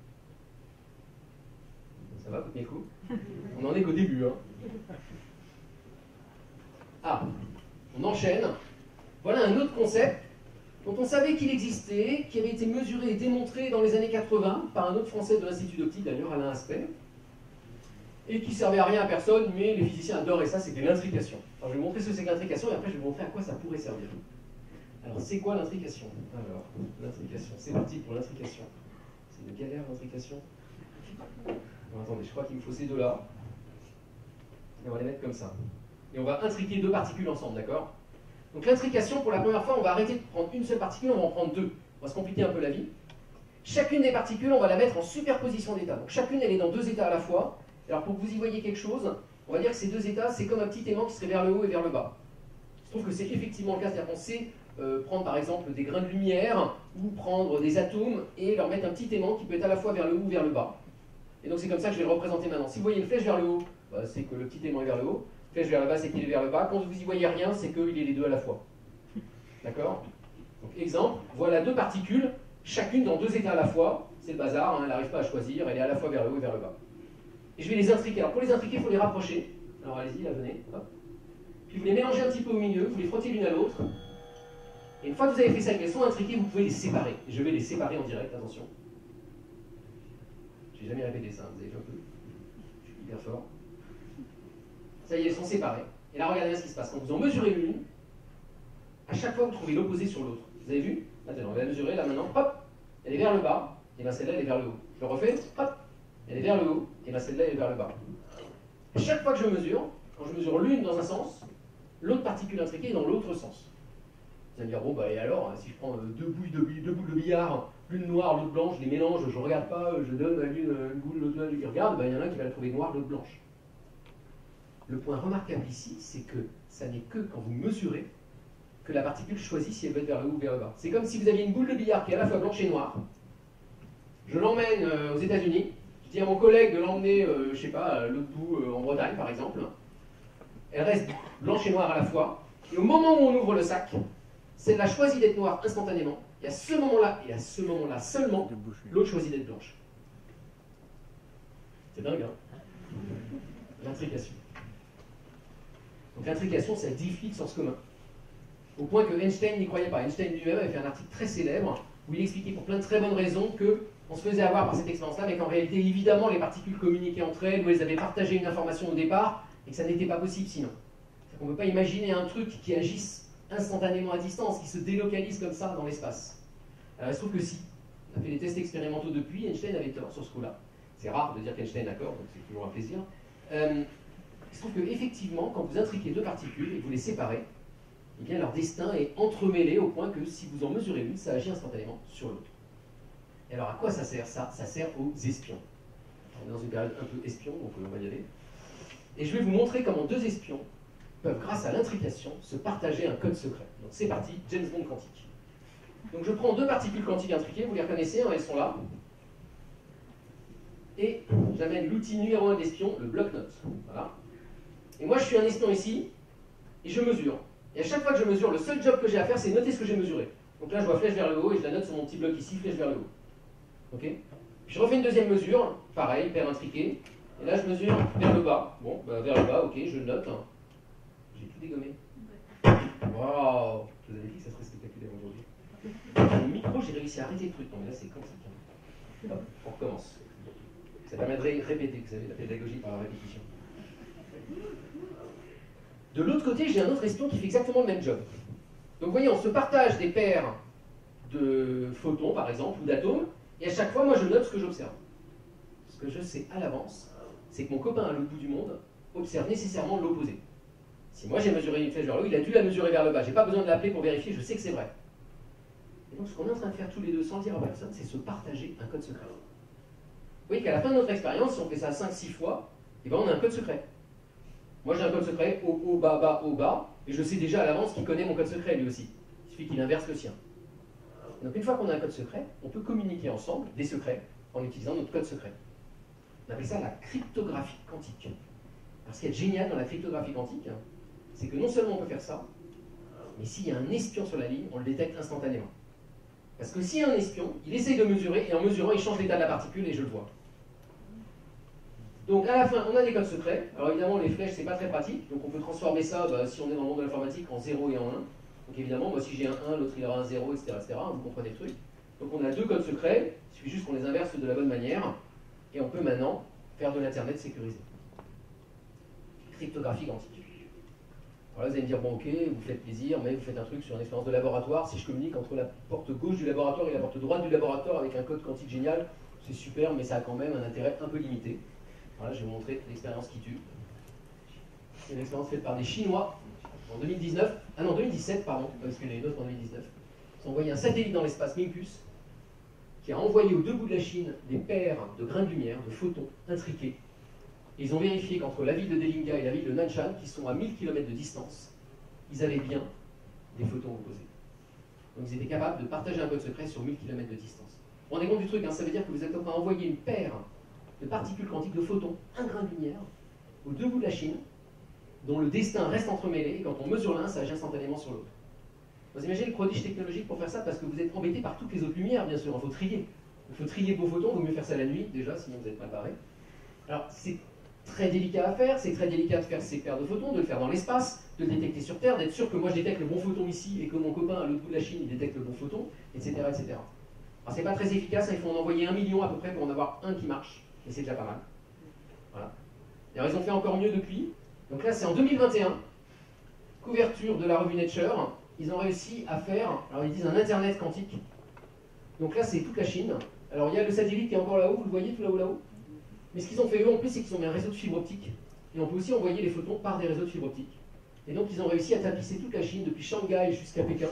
Ça va, mes coups? On n'en est qu'au début, hein. Ah, on enchaîne. Voilà un autre concept dont on savait qu'il existait, qui avait été mesuré et démontré dans les années 80 par un autre Français de l'Institut d'optique, d'ailleurs, Alain Aspect, et qui servait à rien à personne, mais les physiciens adoraient ça, c'était l'intrication. Alors je vais vous montrer ce que c'est que l'intrication, et après je vais vous montrer à quoi ça pourrait servir. Alors c'est quoi l'intrication? Alors, l'intrication, c'est parti pour l'intrication. C'est une galère l'intrication. Bon, attendez, je crois qu'il me faut ces deux-là. Et on va les mettre comme ça. Et on va intriquer deux particules ensemble, d'accord? Donc l'intrication, pour la première fois, on va arrêter de prendre une seule particule, on va en prendre deux. On va se compliquer un peu la vie. Chacune des particules, on va la mettre en superposition d'états. Donc chacune, elle est dans deux états à la fois. Alors pour que vous y voyez quelque chose, on va dire que ces deux états, c'est comme un petit aimant qui serait vers le haut et vers le bas. Je trouve que c'est effectivement le cas, c'est-à-dire qu'on sait prendre par exemple des grains de lumière, ou prendre des atomes, et leur mettre un petit aimant qui peut être à la fois vers le haut ou vers le bas. Et donc c'est comme ça que je vais le représenter maintenant. Si vous voyez une flèche vers le haut, bah, c'est que le petit aimant est vers le haut. Flèche vers le bas, c'est qu'il est vers le bas. Quand vous y voyez rien, c'est qu'il est les deux à la fois. D'accord? Donc exemple, voilà deux particules, chacune dans deux états à la fois. C'est le bazar, hein, elle n'arrive pas à choisir, elle est à la fois vers le haut et vers le bas. Et je vais les intriquer. Alors pour les intriquer, il faut les rapprocher. Alors allez-y, là, venez. Hop. Puis vous les mélangez un petit peu au milieu, vous les frottez l'une à l'autre. Et une fois que vous avez fait ça, qu'elles sont intriquées, vous pouvez les séparer. Et je vais les séparer en direct, attention. J'ai jamais répété ça, vous avez vu un peu. Je suis hyper fort. Ça y est, elles sont séparées. Et là, regardez ce qui se passe. Quand vous en mesurez une, à chaque fois, vous trouvez l'opposé sur l'autre. Vous avez vu? Maintenant, on va la mesurer, là maintenant, hop, elle est vers le bas, et bien celle-là, elle est vers le haut. Je le refais, hop, elle est vers le haut, et bien celle-là, elle est vers le bas. À chaque fois que je mesure, quand je mesure l'une dans un sens, l'autre particule intriquée est dans l'autre sens. Vous allez me dire, bon, bah, et alors, si je prends deux boules de billard, l'une noire, l'autre blanche, je les mélange, je ne regarde pas, je donne à l'une une boule, l'autre qui regarde, bah, il y en a un qui va la trouver noire, l'autre blanche. Le point remarquable ici, c'est que ça n'est que quand vous mesurez que la particule choisit si elle veut être vers le haut ou vers le bas. C'est comme si vous aviez une boule de billard qui est à la fois blanche et noire. Je l'emmène aux États-Unis, je dis à mon collègue de l'emmener, je sais pas, à l'autre bout, en Bretagne par exemple. Elle reste blanche et noire à la fois. Et au moment où on ouvre le sac, celle-là choisit d'être noire instantanément, Et à ce moment-là, et à ce moment-là seulement, l'autre choisit d'être blanche. C'est dingue, hein? L'intrication. Donc l'intrication, ça défie le sens commun. Au point que Einstein n'y croyait pas. Einstein lui-même avait fait un article très célèbre où il expliquait pour plein de très bonnes raisons qu'on se faisait avoir par cette expérience-là, mais qu'en réalité, évidemment, les particules communiquaient entre elles, où elles avaient partagé une information au départ, et que ça n'était pas possible sinon. On ne peut pas imaginer un truc qui agisse instantanément à distance, qui se délocalise comme ça dans l'espace. Alors il se trouve que si. On a fait des tests expérimentaux depuis, Einstein avait tort sur ce coup-là. C'est rare de dire qu'Einstein a tort, donc c'est toujours un plaisir. Il se trouve qu'effectivement, quand vous intriquez deux particules et que vous les séparez, eh bien leur destin est entremêlé au point que si vous en mesurez une, ça agit instantanément sur l'autre. Et alors à quoi ça sert ça? Ça sert aux espions. On est dans une période un peu espion, donc on va y aller. Et je vais vous montrer comment deux espions peuvent, grâce à l'intrication, se partager un code secret. Donc c'est parti, James Bond quantique. Donc je prends deux particules quantiques intriquées, vous les reconnaissez, hein, elles sont là. Et j'amène l'outil numéro 1 de l'espion, le bloc-notes. Voilà. Et moi je suis un espion ici, et je mesure. Et à chaque fois que je mesure, le seul job que j'ai à faire, c'est noter ce que j'ai mesuré. Donc là je vois flèche vers le haut, et je la note sur mon petit bloc ici, flèche vers le haut. Ok? Puis je refais une deuxième mesure, pareil, paire intriquée. Et là je mesure vers le bas. Bon, bah, vers le bas, ok, je le note. J'ai tout dégommé. Waouh! Je vous avais dit que ça serait spectaculaire aujourd'hui. Au micro, j'ai réussi à arrêter le truc. Non, mais là, c'est quantique. Hein. Hop, on recommence. Ça permet de répéter, vous savez, la pédagogie par la répétition. De l'autre côté, j'ai un autre espion qui fait exactement le même job. Donc, vous voyez, on se partage des paires de photons, par exemple, ou d'atomes, et à chaque fois, moi, je note ce que j'observe. Ce que je sais à l'avance, c'est que mon copain à l'autre bout du monde observe nécessairement l'opposé. Si moi j'ai mesuré une flèche vers le haut, il a dû la mesurer vers le bas. J'ai pas besoin de l'appeler pour vérifier, je sais que c'est vrai. Et donc ce qu'on est en train de faire tous les deux sans le dire à personne, c'est se partager un code secret. Vous voyez qu'à la fin de notre expérience, si on fait ça 5-6 fois, eh ben on a un code secret. Moi j'ai un code secret, haut, haut, bas, bas, haut, bas, et je sais déjà à l'avance qu'il connaît mon code secret lui aussi. Il suffit qu'il inverse le sien. Et donc une fois qu'on a un code secret, on peut communiquer ensemble des secrets en utilisant notre code secret. On appelle ça la cryptographie quantique. Alors ce qui est génial dans la cryptographie quantique, c'est que non seulement on peut faire ça, mais s'il y a un espion sur la ligne, on le détecte instantanément. Parce que s'il y a un espion, il essaye de mesurer, et en mesurant, il change l'état de la particule, et je le vois. Donc à la fin, on a des codes secrets. Alors évidemment, les flèches, c'est pas très pratique, donc on peut transformer ça, si on est dans le monde de l'informatique, en 0 et en 1. Donc évidemment, moi si j'ai un 1, l'autre il aura un 0, etc., etc. Vous comprenez le truc. Donc on a deux codes secrets, il suffit juste qu'on les inverse de la bonne manière, et on peut maintenant faire de l'Internet sécurisé. Cryptographie quantique. Alors là, vous allez me dire, bon ok, vous faites plaisir, mais vous faites un truc sur une expérience de laboratoire. Si je communique entre la porte gauche du laboratoire et la porte droite du laboratoire avec un code quantique génial, c'est super, mais ça a quand même un intérêt un peu limité. Voilà, je vais vous montrer l'expérience qui tue. C'est une expérience faite par des Chinois en 2019, ah non, 2017, pardon, parce qu'il y en a une autre en 2019. Ils ont envoyé un satellite dans l'espace, Minkus, qui a envoyé aux deux bouts de la Chine des paires de grains de lumière, de photons intriqués. Et ils ont vérifié qu'entre la ville de Delinga et la ville de Nanshan, qui sont à 1000 km de distance, ils avaient bien des photons opposés. Donc ils étaient capables de partager un code secret sur 1000 km de distance. Vous vous rendez compte du truc, hein, ça veut dire que vous êtes en train d'envoyer une paire de particules quantiques, de photons, un grain de lumière, aux deux bouts de la Chine, dont le destin reste entremêlé, et quand on mesure l'un, ça agit instantanément sur l'autre. Vous imaginez le prodige technologique pour faire ça, parce que vous êtes embêté par toutes les autres lumières, bien sûr, il faut trier. Il faut trier vos photons, il vaut mieux faire ça la nuit, déjà, sinon vous êtes mal barré. Alors, c'est très délicat à faire, c'est très délicat de faire ces paires de photons, de le faire dans l'espace, de le détecter sur Terre, d'être sûr que moi je détecte le bon photon ici, et que mon copain à l'autre bout de la Chine, il détecte le bon photon, etc. etc. Alors, c'est pas très efficace, il faut en envoyer 1 million à peu près pour en avoir un qui marche, et c'est déjà pas mal. Voilà. Alors, ils ont fait encore mieux depuis. Donc là, c'est en 2021, couverture de la revue Nature, ils ont réussi à faire, alors ils disent un Internet quantique. Donc là, c'est toute la Chine. Alors il y a le satellite qui est encore là-haut, vous le voyez tout là-haut, là-haut. Mais ce qu'ils ont fait eux en plus, c'est qu'ils ont mis un réseau de fibre optique. Et on peut aussi envoyer les photons par des réseaux de fibre optique. Et donc ils ont réussi à tapisser toute la Chine, depuis Shanghai jusqu'à Pékin,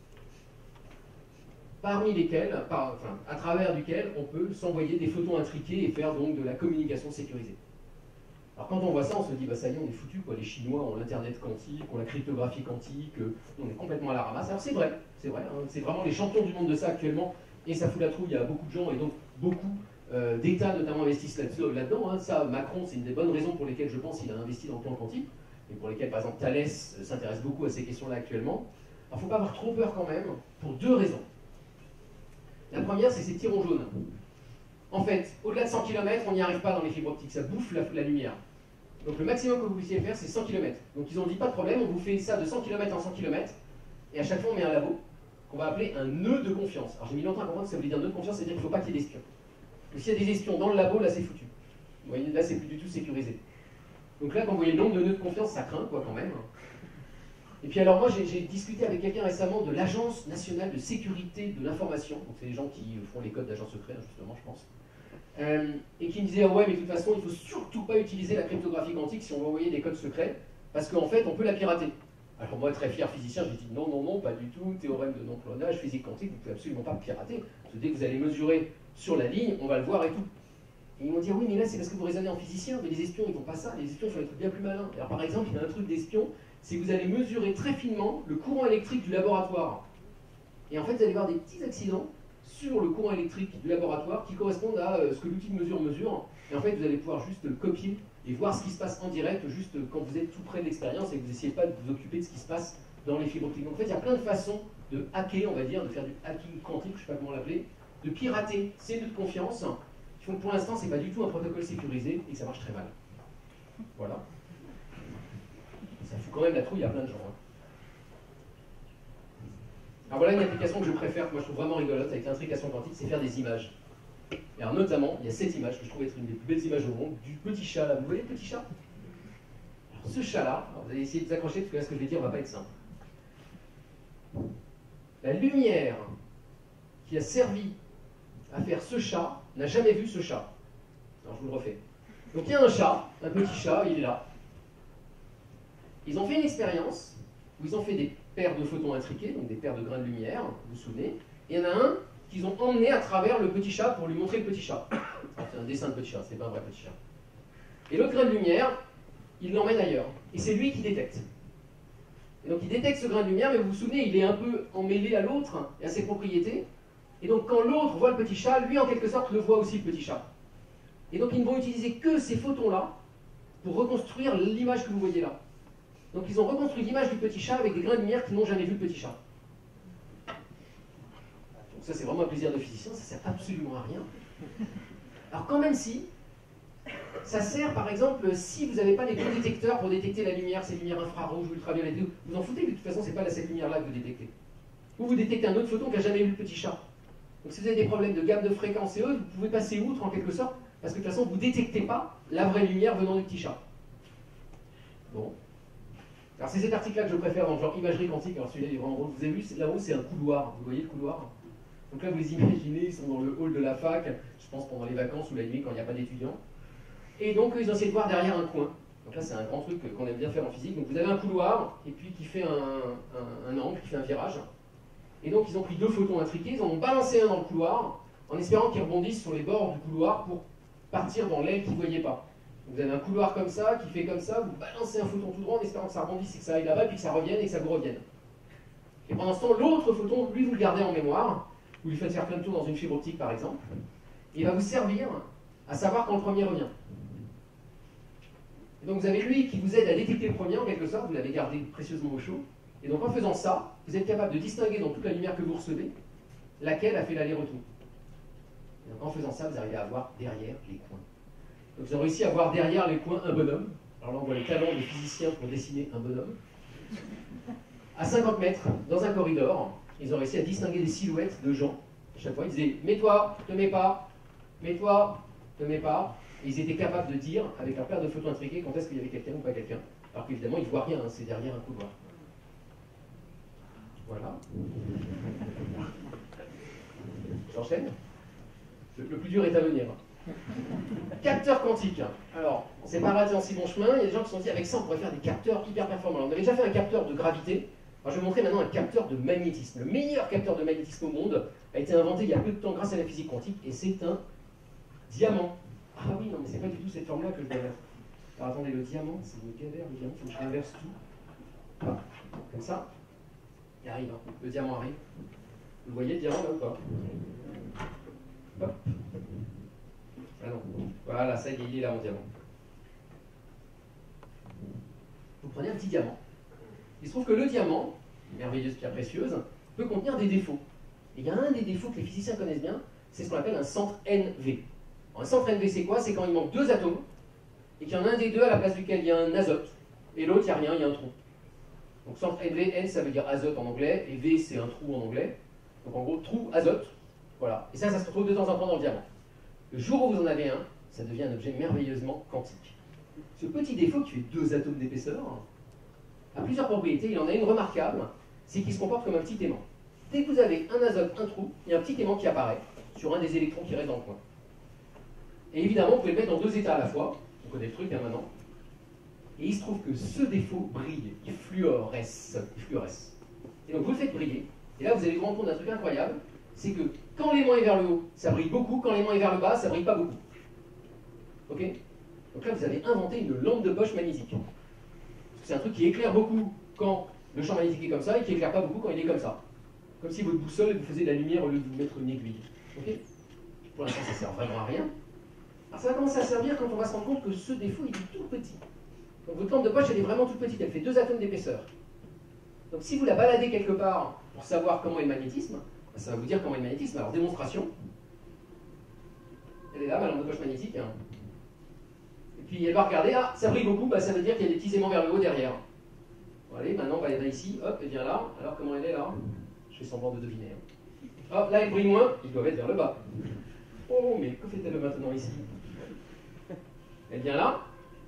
parmi lesquels, à travers duquel on peut s'envoyer des photons intriqués et faire donc de la communication sécurisée. Alors quand on voit ça, on se dit, bah ça y est, on est foutu, quoi. Les Chinois ont l'internet quantique, ont la cryptographie quantique, on est complètement à la ramasse. Alors c'est vrai, hein, c'est vraiment les champions du monde de ça actuellement, et ça fout la trouille à beaucoup de gens, et donc beaucoup d'États notamment investissent là-dedans. Hein. Ça, Macron, c'est une des bonnes raisons pour lesquelles je pense qu'il a investi dans le plan quantique, et pour lesquelles par exemple Thales s'intéresse beaucoup à ces questions-là actuellement. Alors il ne faut pas avoir trop peur quand même, pour deux raisons. La première, c'est ces petits ronds jaunes. En fait, au-delà de 100 km, on n'y arrive pas dans les fibres optiques, ça bouffe la lumière. Donc le maximum que vous puissiez faire, c'est 100 km. Donc ils ont dit pas de problème, on vous fait ça de 100 km en 100 km, et à chaque fois on met un labo, qu'on va appeler un nœud de confiance. Alors j'ai mis longtemps à comprendre ce que ça veut dire nœud de confiance, c'est-à-dire qu'il ne faut pas qu'il y ait d'espions. Donc s'il y a des espions dans le labo, là c'est foutu. Vous voyez, là c'est plus du tout sécurisé. Donc là, quand vous voyez le nombre de nœuds de confiance, ça craint quoi quand même. Et puis alors moi j'ai discuté avec quelqu'un récemment de l'Agence nationale de sécurité de l'information, donc c'est les gens qui font les codes d'agents secrets justement je pense, et qui me disait ah ouais mais de toute façon il ne faut surtout pas utiliser la cryptographie quantique si on veut envoyer des codes secrets, parce qu'en fait on peut la pirater. Alors moi très fier physicien, je lui dis non non non pas du tout, théorème de non-clonage, physique quantique, vous ne pouvez absolument pas pirater, parce que dès que vous allez mesurer sur la ligne, on va le voir et tout. Et ils m'ont dit, oui, mais là, c'est parce que vous raisonnez en physicien, mais les espions, ils ne font pas ça. Les espions font des trucs bien plus malins. Alors, par exemple, il y a un truc d'espion, c'est que vous allez mesurer très finement le courant électrique du laboratoire. Et en fait, vous allez voir des petits accidents sur le courant électrique du laboratoire qui correspondent à ce que l'outil de mesure mesure. Et en fait, vous allez pouvoir juste le copier et voir ce qui se passe en direct, juste quand vous êtes tout près de l'expérience et que vous n'essayez pas de vous occuper de ce qui se passe dans les fibres optiques. Donc, en fait, il y a plein de façons de hacker, on va dire, de faire du hacking quantique, je ne sais pas comment l'appeler, de pirater ces nœuds de confiance. Donc pour l'instant, ce n'est pas du tout un protocole sécurisé et ça marche très mal. Voilà. Ça fout quand même la trouille à plein de gens. Hein. Alors voilà une application que je préfère, que moi je trouve vraiment rigolote avec l'intrication quantique, c'est faire des images. Et alors notamment, il y a cette image que je trouve être une des plus belles images au monde, du petit chat là. Vous voyez le petit chat? Alors ce chat-là, vous allez essayer de vous accrocher parce que là ce que je vais dire ne va pas être simple. La lumière qui a servi à faire ce chat n'a jamais vu ce chat. Alors je vous le refais. Donc il y a un chat, un petit chat, il est là. Ils ont fait une expérience où ils ont fait des paires de photons intriqués, donc des paires de grains de lumière, vous vous souvenez. Et il y en a un qu'ils ont emmené à travers le petit chat pour lui montrer le petit chat. C'est un dessin de petit chat, c'est pas un vrai petit chat. Et l'autre grain de lumière, il l'emmène ailleurs. Et c'est lui qui détecte. Et donc il détecte ce grain de lumière, mais vous vous souvenez, il est un peu emmêlé à l'autre et à ses propriétés. Et donc quand l'autre voit le petit chat, lui en quelque sorte le voit aussi le petit chat. Et donc ils ne vont utiliser que ces photons-là pour reconstruire l'image que vous voyez là. Donc ils ont reconstruit l'image du petit chat avec des grains de lumière qui n'ont jamais vu le petit chat. Donc ça c'est vraiment un plaisir de physicien, ça ne sert absolument à rien. Alors quand même si, ça sert par exemple si vous n'avez pas les bons détecteurs pour détecter la lumière, ces lumières infrarouges ou ultraviolette, vous en foutez, de toute façon c'est pas cette lumière-là que vous détectez. Ou vous détectez un autre photon qui n'a jamais vu le petit chat. Donc si vous avez des problèmes de gamme de fréquences et autres, vous pouvez passer outre en quelque sorte, parce que de toute façon vous ne détectez pas la vraie lumière venant du petit chat. Bon. Alors c'est cet article-là que je préfère dans le genre imagerie quantique, alors celui-là il est vraiment drôle. Vous avez vu, là-haut c'est un couloir, vous voyez le couloir? Donc là vous les imaginez, ils sont dans le hall de la fac, je pense pendant les vacances ou la nuit quand il n'y a pas d'étudiants. Et donc ils ont essayé de voir derrière un coin. Donc là c'est un grand truc qu'on aime bien faire en physique. Donc vous avez un couloir, et puis qui fait un angle, qui fait un virage. Et donc ils ont pris deux photons intriqués, ils en ont balancé un dans le couloir, en espérant qu'ils rebondissent sur les bords du couloir pour partir dans l'aile qu'ils ne voyaient pas. Donc vous avez un couloir comme ça, qui fait comme ça, vous balancez un photon tout droit en espérant que ça rebondisse et que ça aille là-bas, puis que ça revienne et que ça vous revienne. Et pendant ce temps, l'autre photon, lui, vous le gardez en mémoire, vous lui faites faire plein de tours dans une fibre optique par exemple, et il va vous servir à savoir quand le premier revient. Et donc vous avez lui qui vous aide à détecter le premier en quelque sorte, vous l'avez gardé précieusement au chaud, et donc en faisant ça, vous êtes capable de distinguer dans toute la lumière que vous recevez, laquelle a fait l'aller-retour. Et donc en faisant ça, vous arrivez à voir derrière les coins. Donc ils ont réussi à voir derrière les coins un bonhomme. Alors là on voit le talent des physiciens pour dessiner un bonhomme. À 50 mètres, dans un corridor, ils ont réussi à distinguer des silhouettes de gens. À chaque fois, ils disaient « mets-toi, te mets pas, mets-toi, te mets pas ». Et ils étaient capables de dire, avec leur paire de photos intriquées, quand est-ce qu'il y avait quelqu'un ou pas quelqu'un. Alors qu'évidemment, ils ne voient rien, hein, c'est derrière un couloir. Voilà. J'enchaîne. Le plus dur est à venir. Capteur quantique. Alors, on s'est pas raté en si bon chemin. Il y a des gens qui se sont dit, avec ça, on pourrait faire des capteurs hyper performants. Alors, on avait déjà fait un capteur de gravité. Alors, je vais vous montrer maintenant un capteur de magnétisme. Le meilleur capteur de magnétisme au monde a été inventé il y a peu de temps grâce à la physique quantique, et c'est un diamant. Ah oui, non, mais c'est pas du tout cette forme-là que je dois mettre. Alors, attendez, le diamant, c'est une galère, le diamant, il faut que je inverse tout. Hop, comme ça. Il arrive, hein. Le diamant arrive. Vous voyez le diamant là ou pas? Hop. Ah non. Voilà, ça y est, il est là mon diamant. Vous prenez un petit diamant. Il se trouve que le diamant, une merveilleuse pierre précieuse, peut contenir des défauts. Et il y a un des défauts que les physiciens connaissent bien, c'est ce qu'on appelle un centre NV. Alors, un centre NV, c'est quoi? C'est quand il manque deux atomes, et qu'il y en a un des deux à la place duquel il y a un azote, et l'autre, il n'y a rien, il y a un trou. Donc centre NV, N ça veut dire azote en anglais, et V c'est un trou en anglais. Donc en gros, trou, azote, voilà. Et ça se retrouve de temps en temps dans le diamant. Le jour où vous en avez un, ça devient un objet merveilleusement quantique. Ce petit défaut qui fait 2 atomes d'épaisseur a plusieurs propriétés. Il en a une remarquable, c'est qu'il se comporte comme un petit aimant. Dès que vous avez un azote, un trou, il y a un petit aimant qui apparaît sur un des électrons qui reste dans le coin. Et évidemment, vous pouvez le mettre dans 2 états à la fois. On connaît le truc maintenant. Et il se trouve que ce défaut brille, il fluoresce. Et donc vous le faites briller. Et là, vous allez vous rendre compte d'un truc incroyable, c'est que quand l'aimant est vers le haut, ça brille beaucoup. Quand l'aimant est vers le bas, ça brille pas beaucoup. Ok? Donc là, vous avez inventé une lampe de poche magnétique. C'est un truc qui éclaire beaucoup quand le champ magnétique est comme ça et qui éclaire pas beaucoup quand il est comme ça. Comme si votre boussole vous faisait de la lumière au lieu de vous mettre une aiguille. Okay, pour l'instant, ça sert vraiment à rien. Alors ça va commencer à servir quand on va se rendre compte que ce défaut, il est tout petit. Donc votre lampe de poche, elle est vraiment toute petite. Elle fait 2 atomes d'épaisseur. Donc si vous la baladez quelque part pour savoir comment est le magnétisme, ça va vous dire comment est le magnétisme. Alors démonstration. Elle est là, ma lampe de poche magnétique. Hein. Et puis elle va regarder, ah, ça brille beaucoup, bah, ça veut dire qu'il y a des petits aimants vers le haut derrière. Bon, allez, maintenant on va aller ici, hop, elle vient là. Alors comment elle est là? Je fais semblant de deviner. Hop, là elle brille moins, ils doivent être vers le bas. Oh, mais que fait-elle maintenant ici? Elle vient là.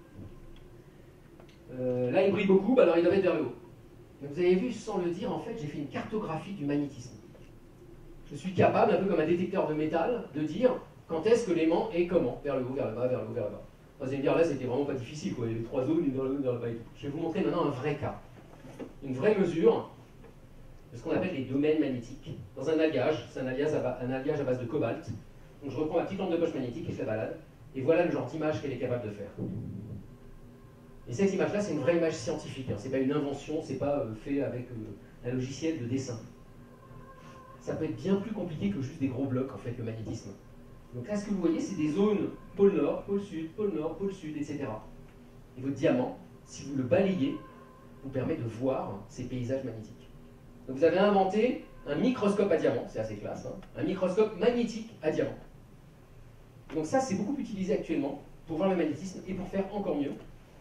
Là il brille beaucoup, bah, alors ils doivent être vers le haut. Mais vous avez vu, sans le dire, en fait, j'ai fait une cartographie du magnétisme. Je suis capable, un peu comme un détecteur de métal, de dire quand est-ce que l'aimant est comment, vers le haut, vers le bas, vers le haut, vers le bas. Vous allez me dire, là, c'était vraiment pas difficile, quoi. Il y avait 3 zones, une vers le haut, vers le bas et tout. Je vais vous montrer maintenant un vrai cas. Une vraie mesure de ce qu'on appelle les domaines magnétiques. Dans un alliage, c'est un alliage à base de cobalt. Donc je reprends ma petite lampe de poche magnétique et je la balade. Et voilà le genre d'image qu'elle est capable de faire. Et cette image-là, c'est une vraie image scientifique. Hein. C'est pas une invention, c'est pas fait avec un logiciel de dessin. Ça peut être bien plus compliqué que juste des gros blocs, en fait, le magnétisme. Donc là, ce que vous voyez, c'est des zones pôle nord, pôle sud, pôle nord, pôle sud, etc. Et votre diamant, si vous le balayez, vous permet de voir ces paysages magnétiques. Donc vous avez inventé un microscope à diamant, c'est assez classe, hein, un microscope magnétique à diamant. Donc ça, c'est beaucoup utilisé actuellement pour voir le magnétisme et pour faire encore mieux.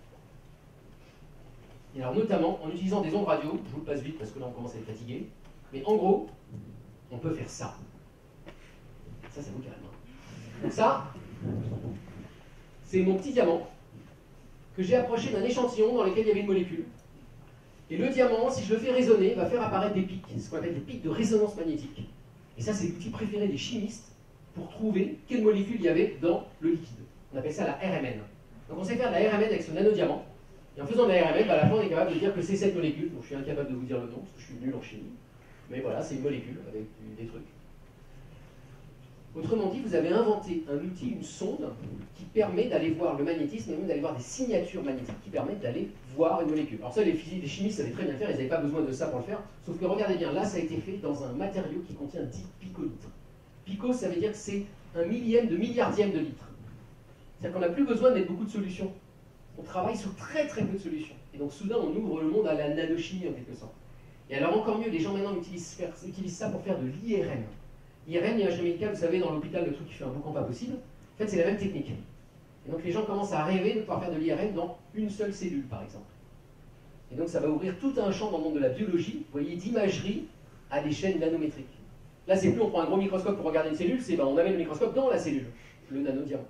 Et alors notamment en utilisant des ondes radio, je vous le passe vite parce que là on commence à être fatigué, mais en gros, on peut faire ça. Ça, ça vaut carrément. Donc ça, c'est mon petit diamant que j'ai approché d'un échantillon dans lequel il y avait une molécule. Et le diamant, si je le fais résonner, va faire apparaître des pics, ce qu'on appelle des pics de résonance magnétique. Et ça, c'est l'outil préféré des chimistes pour trouver quelle molécule il y avait dans le liquide. On appelle ça la RMN. Donc on sait faire de la RMN avec ce nanodiamant. Et en faisant de la RMN, à la fin, on est capable de dire que c'est cette molécule. Donc je suis incapable de vous dire le nom, parce que je suis nul en chimie. Mais voilà, c'est une molécule avec des trucs. Autrement dit, vous avez inventé un outil, une sonde, qui permet d'aller voir le magnétisme et même d'aller voir des signatures magnétiques qui permettent d'aller voir une molécule. Alors ça, les chimistes savaient très bien faire, ils n'avaient pas besoin de ça pour le faire. Sauf que regardez bien, là, ça a été fait dans un matériau qui contient 10 picolitres. Pico, ça veut dire que c'est un millième de milliardième de litre. C'est-à-dire qu'on n'a plus besoin de mettre beaucoup de solutions. On travaille sur très très peu de solutions. Et donc soudain, on ouvre le monde à la nanochimie en quelque sorte. Et alors encore mieux, les gens maintenant utilisent ça pour faire de l'IRM. IRM, l'image médicale, vous savez, dans l'hôpital, le truc qui fait un boucan pas possible. En fait, c'est la même technique. Et donc les gens commencent à rêver de pouvoir faire de l'IRM dans une seule cellule, par exemple. Et donc ça va ouvrir tout un champ dans le monde de la biologie, vous voyez, d'imagerie à l'échelle nanométrique. Là, c'est plus on prend un gros microscope pour regarder une cellule, c'est on amène le microscope dans la cellule, le nanodiamant.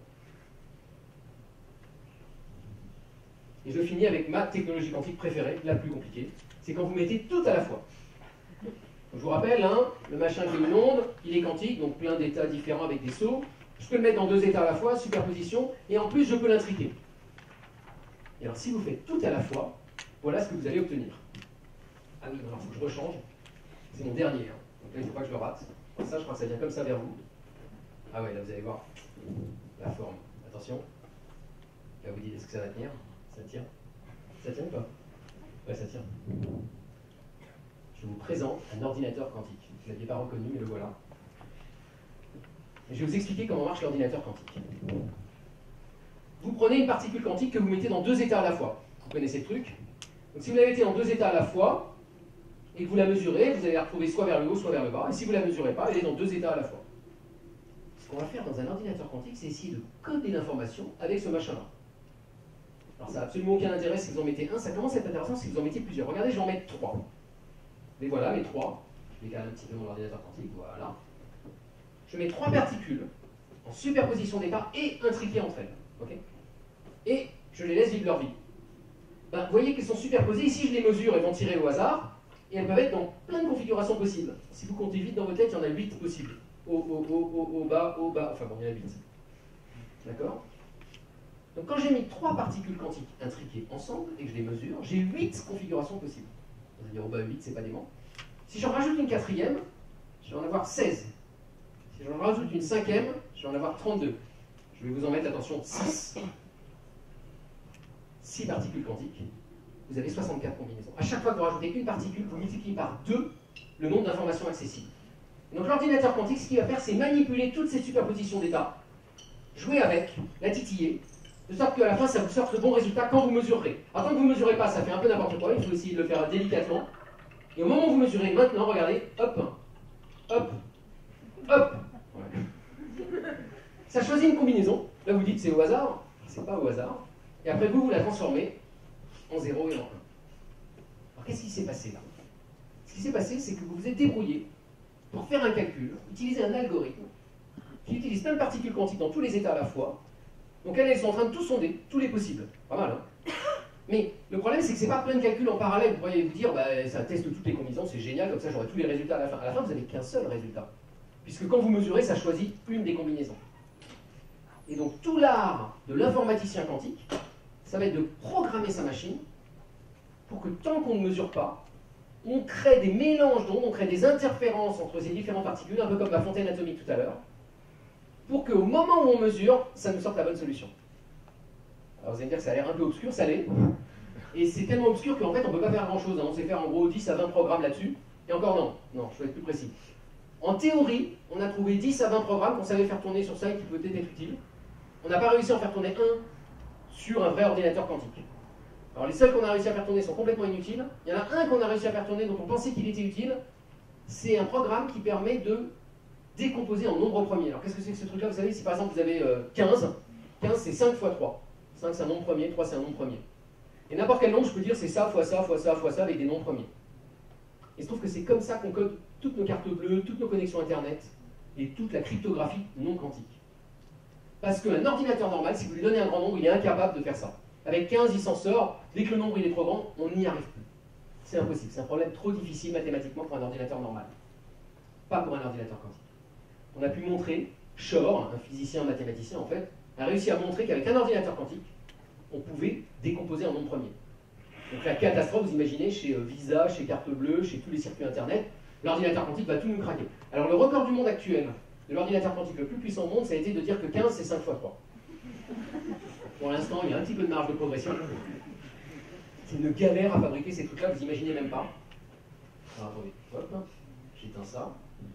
Et je finis avec ma technologie quantique préférée, la plus compliquée, c'est quand vous mettez tout à la fois. Donc, je vous rappelle, hein, le machin qui est une onde, il est quantique, donc plein d'états différents avec des sauts. Je peux le mettre dans 2 états à la fois, superposition, et en plus je peux l'intriquer. Et alors si vous faites tout à la fois, voilà ce que vous allez obtenir. Ah oui, alors il faut que je rechange. C'est mon dernier, hein. Donc là il ne faut pas que je le rate. Alors, ça, je crois que ça vient comme ça vers vous. Ah ouais, là vous allez voir la forme. Attention. Là vous dites, est-ce que ça va tenir? Ça tient? Ça tient ou pas? Ouais, ça tient. Je vous présente un ordinateur quantique. Vous ne l'aviez pas reconnu, mais le voilà. Et je vais vous expliquer comment marche l'ordinateur quantique. Vous prenez une particule quantique que vous mettez dans 2 états à la fois. Vous connaissez le truc. Donc si vous la mettez dans 2 états à la fois, et que vous la mesurez, vous allez la retrouver soit vers le haut, soit vers le bas. Et si vous ne la mesurez pas, elle est dans deux états à la fois. Ce qu'on va faire dans un ordinateur quantique, c'est essayer de coder l'information avec ce machin-là. Alors ça n'a absolument aucun intérêt si vous en mettez un, ça commence à être intéressant si vous en mettez plusieurs. Regardez, je vais en mettre 3. Mais voilà, mes 3. Je décale un petit peu mon ordinateur quantique, voilà. Je mets 3 particules en superposition d'états et intriquées entre elles. Okay, et je les laisse vivre leur vie. Ben, vous voyez qu'elles sont superposées. Ici, je les mesure, elles vont tirer au hasard. Et elles peuvent être dans plein de configurations possibles. Si vous comptez vite dans votre tête, il y en a 8 possibles. Au bas, enfin bon, il y en a 8. D'accord? Donc quand j'ai mis 3 particules quantiques intriquées ensemble et que je les mesure, j'ai 8 configurations possibles. Vous allez dire, oh bah 8, c'est pas dément. Si j'en rajoute une quatrième, je vais en avoir 16. Si j'en rajoute une cinquième, je vais en avoir 32. Je vais vous en mettre, attention, 6. 6 particules quantiques. Vous avez 64 combinaisons. À chaque fois que vous rajoutez une particule, vous multipliez par 2 le nombre d'informations accessibles. Donc l'ordinateur quantique, ce qu'il va faire, c'est manipuler toutes ces superpositions d'états, jouer avec, la titiller, de sorte qu'à la fin, ça vous sorte le bon résultat quand vous mesurerez. Alors quand vous ne mesurez pas, ça fait un peu n'importe quoi, il faut essayer de le faire délicatement. Et au moment où vous mesurez, maintenant, regardez, hop, hop, hop. Ouais. Ça choisit une combinaison. Là, vous dites c'est au hasard. C'est pas au hasard. Et après, vous la transformez en 0 et en 1. Alors qu'est-ce qui s'est passé là? Ce qui s'est passé, c'est que vous vous êtes débrouillé pour faire un calcul, utiliser un algorithme qui utilise plein de particules quantiques dans tous les états à la fois. Donc elles sont en train de tout sonder, tous les possibles. Pas mal, hein? Mais le problème, c'est que ce n'est pas plein de calculs en parallèle. Vous pourriez vous dire, bah, ça teste toutes les combinaisons, c'est génial, comme ça j'aurai tous les résultats à la fin. À la fin, vous n'avez qu'un seul résultat. Puisque quand vous mesurez, ça choisit une des combinaisons. Et donc tout l'art de l'informaticien quantique, ça va être de programmer sa machine pour que tant qu'on ne mesure pas, on crée des mélanges d'ondes, on crée des interférences entre ces différentes particules, un peu comme la fontaine atomique tout à l'heure, pour qu'au moment où on mesure, ça nous sorte la bonne solution. Alors vous allez me dire que ça a l'air un peu obscur, ça l'est. Et c'est tellement obscur qu'en fait on ne peut pas faire grand chose. Hein. On sait faire en gros 10 à 20 programmes là-dessus. Et encore non, je vais être plus précis. En théorie, on a trouvé 10 à 20 programmes qu'on savait faire tourner sur ça et qui peut être utiles. On n'a pas réussi à en faire tourner un sur un vrai ordinateur quantique. Alors les seuls qu'on a réussi à faire tourner sont complètement inutiles. Il y en a un qu'on a réussi à faire tourner dont on pensait qu'il était utile. C'est un programme qui permet de décomposer en nombres premiers. Alors qu'est-ce que c'est que ce truc-là? Vous savez, si par exemple vous avez 15, 15 c'est 5 fois 3. 5 c'est un nombre premier, 3 c'est un nombre premier. Et n'importe quel nombre, je peux dire c'est ça, fois ça, fois ça, fois ça, avec des nombres premiers. Et il se trouve que c'est comme ça qu'on code toutes nos cartes bleues, toutes nos connexions Internet, et toute la cryptographie non quantique. Parce qu'un ordinateur normal, si vous lui donnez un grand nombre, il est incapable de faire ça. Avec 15, il s'en sort, dès que le nombre il est trop grand, on n'y arrive plus. C'est impossible, c'est un problème trop difficile mathématiquement pour un ordinateur normal. Pas pour un ordinateur quantique. On a pu montrer, Shor, un physicien mathématicien en fait, a réussi à montrer qu'avec un ordinateur quantique, on pouvait décomposer un nombre premier. Donc la catastrophe, vous imaginez, chez Visa, chez Carte Bleue, chez tous les circuits Internet, l'ordinateur quantique va tout nous craquer. Alors le record du monde actuel de l'ordinateur quantique le plus puissant au monde, ça a été de dire que 15 c'est 5 fois 3. Pour l'instant, il y a un petit peu de marge de progression. C'est une galère à fabriquer ces trucs-là, vous imaginez même pas. Alors attendez, hop, j'éteins ça.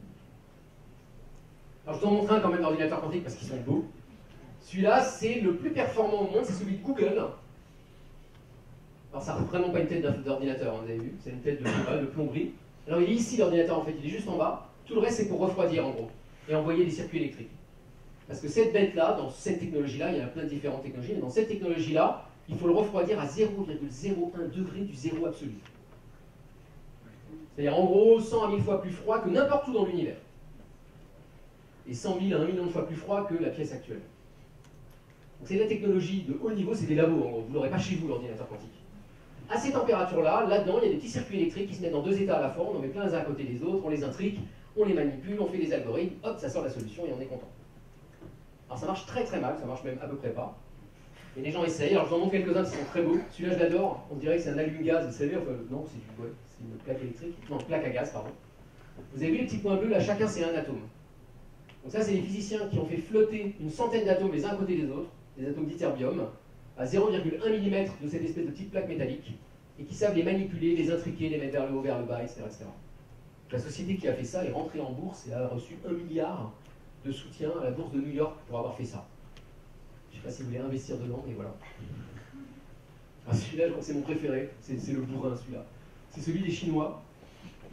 Alors je vous en montre un quand même d'ordinateur quantique parce qu'ils sont beaux. Celui-là, c'est le plus performant au monde, c'est celui de Google. Alors ça n'a vraiment pas une tête d'ordinateur, hein, vous avez vu, c'est une tête de plomberie. Alors il est ici l'ordinateur en fait, il est juste en bas. Tout le reste c'est pour refroidir en gros, et envoyer des circuits électriques. Parce que cette bête-là, dans cette technologie-là, il y a plein de différentes technologies, mais dans cette technologie-là, il faut le refroidir à 0,01 degré du zéro absolu. C'est-à-dire en gros 100 à 1000 fois plus froid que n'importe où dans l'univers. Et 100 000 à 1 million de fois plus froid que la pièce actuelle. Donc c'est de la technologie de haut niveau, c'est des labos en gros, vous ne l'aurez pas chez vous l'ordinateur quantique. À ces températures-là, là-dedans, il y a des petits circuits électriques qui se mettent dans deux états à la fois, on en met plein les uns à côté des autres, on les intrigue, on les manipule, on fait des algorithmes, hop, ça sort la solution et on est content. Alors ça marche très très mal, ça marche même à peu près pas. Et les gens essayent, alors je vous en montre quelques-uns qui sont très beaux. Celui-là je l'adore, on dirait que c'est un allume-gaz, vous savez, enfin non, c'est une plaque électrique, non, plaque à gaz, pardon. Vous avez vu les petits points bleus, là chacun c'est un atome. Donc ça c'est les physiciens qui ont fait flotter une centaine d'atomes les uns à côté des autres, des atomes d'ytterbium, à 0,1 mm de cette espèce de petite plaque métallique, et qui savent les manipuler, les intriquer, les mettre vers le haut, vers le bas, etc. etc. La société qui a fait ça est rentrée en bourse et a reçu 1 milliard de soutien à la bourse de New York pour avoir fait ça. Je ne sais pas si vous voulez investir dedans, mais voilà. Alors celui-là, je crois que c'est mon préféré, c'est le bourrin celui-là. C'est celui des Chinois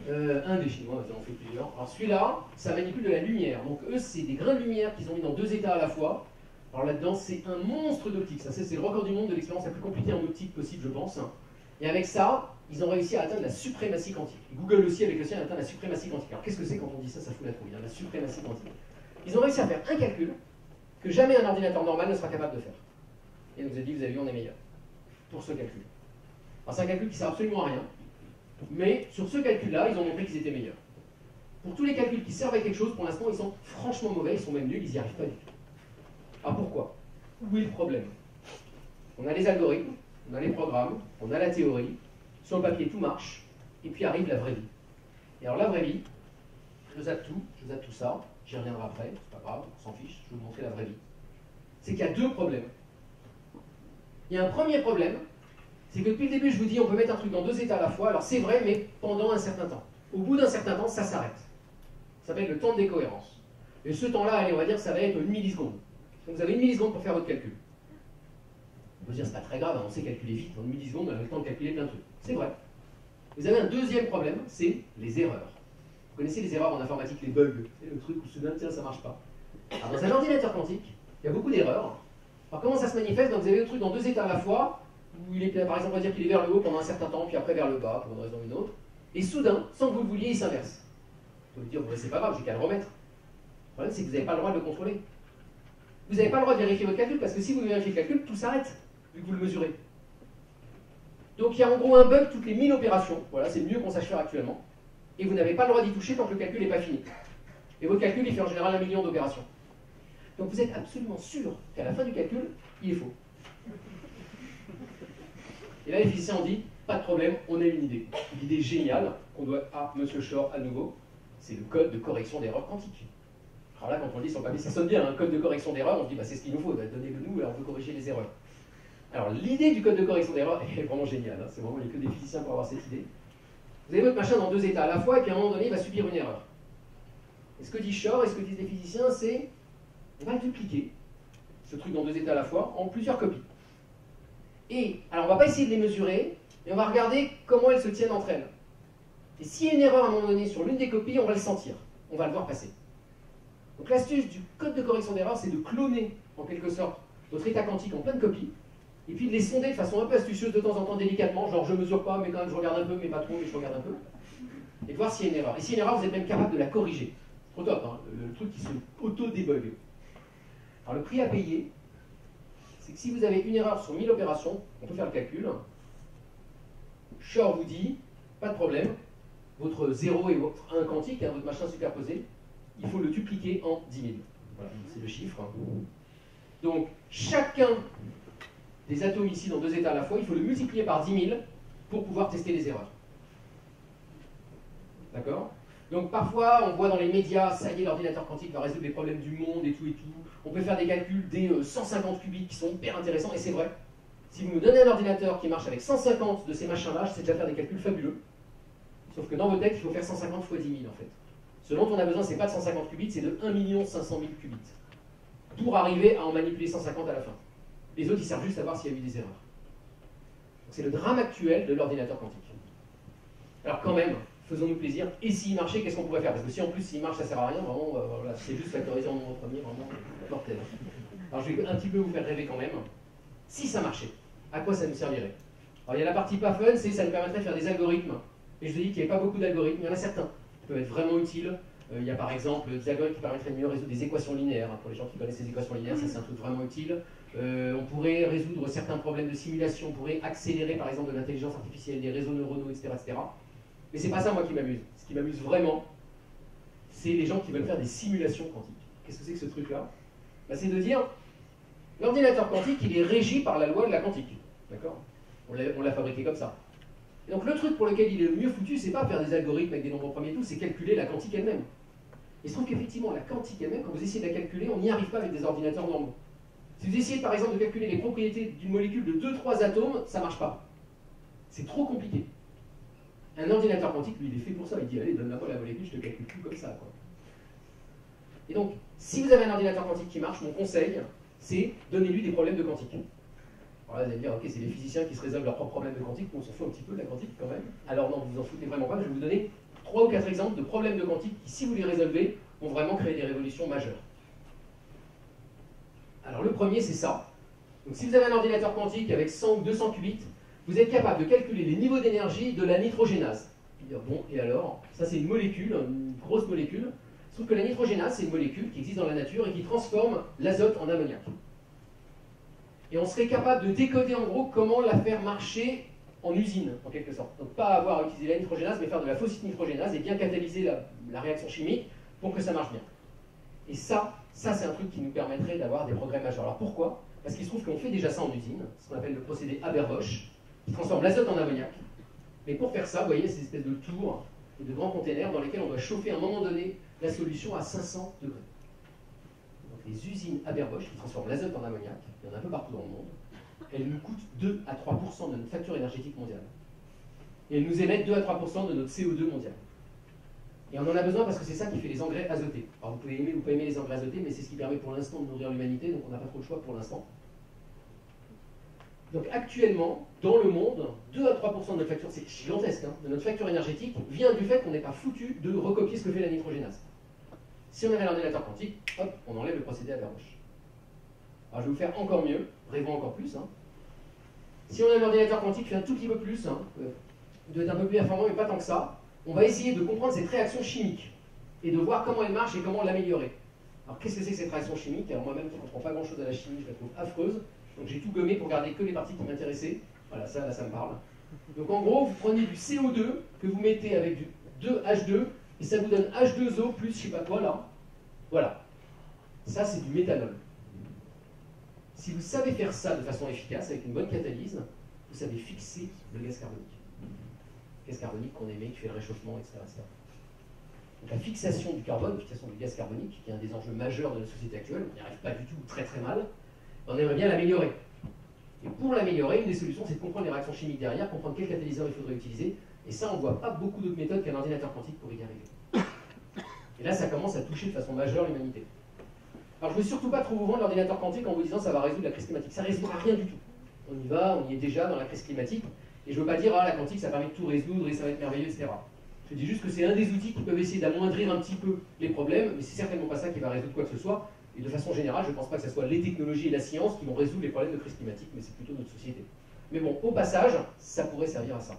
Un des Chinois, ils en ont fait plusieurs. Alors celui-là, ça manipule de la lumière. Donc eux, c'est des grains de lumière qu'ils ont mis dans 2 états à la fois. Alors là-dedans, c'est un monstre d'optique. Ça, c'est le record du monde de l'expérience la plus compliquée en optique possible, je pense. Et avec ça, ils ont réussi à atteindre la suprématie quantique. Google aussi, avec le sien, a atteint la suprématie quantique. Alors qu'est-ce que c'est quand on dit ça? Ça fout la trouille, hein, la suprématie quantique. Ils ont réussi à faire un calcul que jamais un ordinateur normal ne sera capable de faire. Et donc vous avez dit, vous avez vu, on est meilleur pour ce calcul. Alors c'est un calcul qui ne sert absolument à rien. Mais sur ce calcul-là, ils ont montré qu'ils étaient meilleurs. Pour tous les calculs qui servent à quelque chose, pour l'instant, ils sont franchement mauvais, ils sont même nuls, ils n'y arrivent pas du tout. Alors pourquoi? Où est le problème? On a les algorithmes, on a les programmes, on a la théorie, sur le papier tout marche, et puis arrive la vraie vie. Et alors la vraie vie, je zappe tout ça, j'y reviendrai après, c'est pas grave, on s'en fiche, je vais vous montrer la vraie vie. C'est qu'il y a 2 problèmes. Il y a un premier problème, c'est que depuis le début, je vous dis, on peut mettre un truc dans 2 états à la fois. Alors c'est vrai, mais pendant un certain temps. Au bout d'un certain temps, ça s'arrête. Ça s'appelle le temps de décohérence. Et ce temps-là, allez, on va dire, ça va être 1 milliseconde. Donc vous avez 1 milliseconde pour faire votre calcul. On peut se dire, c'est pas très grave, on sait calculer vite. En 1 milliseconde, on a le temps de calculer plein de trucs. C'est vrai. Vous avez un deuxième problème, c'est les erreurs. Vous connaissez les erreurs en informatique, les bugs. C'est le truc où soudain, tiens, ça marche pas. Alors dans un ordinateur quantique, il y a beaucoup d'erreurs. Alors comment ça se manifeste? Donc vous avez le truc dans 2 états à la fois, où il est, par exemple, on va dire qu'il est vers le haut pendant un certain temps, puis après vers le bas, pour une raison ou une autre, et soudain, sans que vous le vouliez, il s'inverse. Vous pouvez dire, c'est pas grave, j'ai qu'à le remettre. Le problème, c'est que vous n'avez pas le droit de le contrôler. Vous n'avez pas le droit de vérifier votre calcul, parce que si vous vérifiez le calcul, tout s'arrête, vu que vous le mesurez. Donc il y a en gros un bug toutes les 1000 opérations, voilà, c'est le mieux qu'on sache faire actuellement, et vous n'avez pas le droit d'y toucher tant que le calcul n'est pas fini. Et votre calcul, il fait en général 1 million d'opérations. Donc vous êtes absolument sûr qu'à la fin du calcul, il est faux. Et là, les physiciens ont dit, pas de problème, on a une idée. L'idée géniale qu'on doit à M. Shor à nouveau, c'est le code de correction d'erreurs quantiques. Alors là, quand on le dit sur le papier, ça sonne bien, un code de correction d'erreurs, on se dit, bah, c'est ce qu'il nous faut, donnez-le nous et on peut corriger les erreurs. Alors l'idée du code de correction d'erreurs est vraiment géniale, hein. C'est vraiment, il n'y a que des physiciens pour avoir cette idée. Vous avez votre machin dans 2 états à la fois, et puis à un moment donné, il va subir une erreur. Et ce que dit Shor et ce que disent les physiciens, c'est, on va dupliquer ce truc dans 2 états à la fois en plusieurs copies. Et, alors on ne va pas essayer de les mesurer, mais on va regarder comment elles se tiennent entre elles. Et s'il y a une erreur à un moment donné sur l'une des copies, on va le sentir, on va le voir passer. Donc l'astuce du code de correction d'erreur, c'est de cloner, en quelque sorte, votre état quantique en plein de copies, et puis de les sonder de façon un peu astucieuse de temps en temps, délicatement, genre je mesure pas, mais quand même je regarde un peu, mais pas trop, mais je regarde un peu, et de voir s'il y a une erreur. Et s'il y a une erreur, vous êtes même capable de la corriger. Trop top, hein, le truc qui se auto-débug. Alors le prix à payer, c'est que si vous avez une erreur sur 1000 opérations, on peut faire le calcul. Shor vous dit, pas de problème, votre 0 et votre 1 quantique, hein, votre machin superposé, il faut le dupliquer en 10 000. Voilà, c'est le chiffre. Donc, chacun des atomes ici dans 2 états à la fois, il faut le multiplier par 10 000 pour pouvoir tester les erreurs. D'accord? Donc parfois, on voit dans les médias, ça y est, l'ordinateur quantique va résoudre les problèmes du monde et tout et tout. On peut faire des calculs des 150 qubits qui sont hyper intéressants, et c'est vrai. Si vous me donnez un ordinateur qui marche avec 150 de ces machins-là, je sais déjà faire des calculs fabuleux. Sauf que dans vos têtes, il faut faire 150 fois 10 000 en fait. Ce dont on a besoin, c'est pas de 150 qubits, c'est de 1 500 000 qubits. Pour arriver à en manipuler 150 à la fin. Les autres, ils servent juste à voir s'il y a eu des erreurs. C'est le drame actuel de l'ordinateur quantique. Alors quand même, faisons-nous plaisir. Et s'il marchait, qu'est-ce qu'on pourrait faire? Parce que si en plus s'il marche, ça sert à rien, vraiment, voilà, c'est juste factoriser en nombre premier, vraiment mortel. Alors je vais un petit peu vous faire rêver quand même. Si ça marchait, à quoi ça nous servirait? Alors il y a la partie pas fun, c'est ça nous permettrait de faire des algorithmes. Et je vous ai dit qu'il n'y avait pas beaucoup d'algorithmes, il y en a certains qui peuvent être vraiment utiles. Il y a par exemple des algorithmes qui permettraient de mieux résoudre des équations linéaires. Pour les gens qui connaissent les équations linéaires, ça c'est un truc vraiment utile. On pourrait résoudre certains problèmes de simulation, on pourrait accélérer par exemple de l'intelligence artificielle, des réseaux neuronaux, etc. etc. Mais c'est pas ça moi qui m'amuse. Ce qui m'amuse vraiment, c'est les gens qui veulent faire des simulations quantiques. Qu'est-ce que c'est que ce truc-là? C'est de dire, l'ordinateur quantique, il est régi par la loi de la quantique. D'accord? On l'a fabriqué comme ça. Et donc le truc pour lequel il est le mieux foutu, c'est pas faire des algorithmes avec des nombres premiers et tout, c'est calculer la quantique elle-même. Il se trouve qu'effectivement, la quantique elle-même, quand vous essayez de la calculer, on n'y arrive pas avec des ordinateurs normaux. Si vous essayez par exemple de calculer les propriétés d'une molécule de 2-3 atomes, ça ne marche pas. C'est trop compliqué. Un ordinateur quantique, lui, il est fait pour ça. Il dit, allez, donne-moi la molécule, je te calcule tout comme ça, quoi. Et donc, si vous avez un ordinateur quantique qui marche, mon conseil, c'est donnez-lui des problèmes de quantique. Alors là, vous allez me dire, ok, c'est les physiciens qui se résolvent leurs propres problèmes de quantique, on s'en fout un petit peu de la quantique quand même. Alors non, vous vous en foutez vraiment pas, je vais vous donner 3 ou 4 exemples de problèmes de quantique qui, si vous les résolvez, vont vraiment créer des révolutions majeures. Alors le premier, c'est ça. Donc si vous avez un ordinateur quantique avec 100 ou 200 qubits, vous êtes capable de calculer les niveaux d'énergie de la nitrogénase. Bon, et alors, ça c'est une molécule, une grosse molécule. Sauf que la nitrogénase, c'est une molécule qui existe dans la nature et qui transforme l'azote en ammoniac. Et on serait capable de décoder en gros comment la faire marcher en usine, en quelque sorte. Donc pas avoir à utiliser la nitrogénase, mais faire de la fausse nitrogénase et bien catalyser la réaction chimique pour que ça marche bien. Et ça c'est un truc qui nous permettrait d'avoir des progrès majeurs. Alors pourquoi? Parce qu'il se trouve qu'on fait déjà ça en usine, ce qu'on appelle le procédé Haber-Bosch, qui transforme l'azote en ammoniac. Mais pour faire ça, vous voyez, ces espèces de tours et de grands containers dans lesquels on doit chauffer à un moment donné la solution à 500 degrés. Donc les usines Haber-Bosch qui transforment l'azote en ammoniac, il y en a un peu partout dans le monde, elles nous coûtent 2 à 3% de notre facture énergétique mondiale. Et elles nous émettent 2 à 3% de notre CO2 mondial. Et on en a besoin parce que c'est ça qui fait les engrais azotés. Alors vous pouvez aimer ou pas aimer les engrais azotés, mais c'est ce qui permet pour l'instant de nourrir l'humanité, donc on n'a pas trop le choix pour l'instant. Donc actuellement, dans le monde, 2 à 3% de notre facture, c'est gigantesque, hein, de notre facture énergétique, vient du fait qu'on n'est pas foutu de recopier ce que fait la nitrogénase. Si on avait l'ordinateur quantique, hop, on enlève le procédé Haber-Bosch. Alors je vais vous faire encore mieux, rêvons encore plus. Hein. Si on a un ordinateur quantique qui fait un tout petit peu plus, hein, doit être un peu plus performant, mais pas tant que ça, on va essayer de comprendre cette réaction chimique et de voir comment elle marche et comment l'améliorer. Alors qu'est-ce que c'est que cette réaction chimique? Alors moi-même qui ne comprends pas grand-chose à la chimie, je la trouve affreuse. Donc j'ai tout gommé pour garder que les parties qui m'intéressaient. Voilà, ça, là, ça me parle. Donc en gros, vous prenez du CO2 que vous mettez avec du 2H2 et ça vous donne H2O plus je sais pas quoi là. Voilà. Ça, c'est du méthanol. Si vous savez faire ça de façon efficace, avec une bonne catalyse, vous savez fixer le gaz carbonique. Le gaz carbonique qu'on émet, qui fait le réchauffement, etc. Donc la fixation du carbone, la fixation du gaz carbonique, qui est un des enjeux majeurs de notre société actuelle, on n'y arrive pas du tout, très très mal, on aimerait bien l'améliorer. Et pour l'améliorer, une des solutions, c'est de comprendre les réactions chimiques derrière, comprendre quel catalyseur il faudrait utiliser, et ça, on ne voit pas beaucoup d'autres méthodes qu'un ordinateur quantique pour y arriver. Et là, ça commence à toucher de façon majeure l'humanité. Alors je ne veux surtout pas trop vous vendre l'ordinateur quantique en vous disant ça va résoudre la crise climatique. Ça ne résoudra rien du tout. On y va, on y est déjà dans la crise climatique, et je ne veux pas dire ah la quantique ça permet de tout résoudre et ça va être merveilleux, etc. Je dis juste que c'est un des outils qui peuvent essayer d'amoindrir un petit peu les problèmes, mais c'est certainement pas ça qui va résoudre quoi que ce soit. Et de façon générale, je ne pense pas que ce soit les technologies et la science qui vont résoudre les problèmes de crise climatique, mais c'est plutôt notre société. Mais bon, au passage, ça pourrait servir à ça.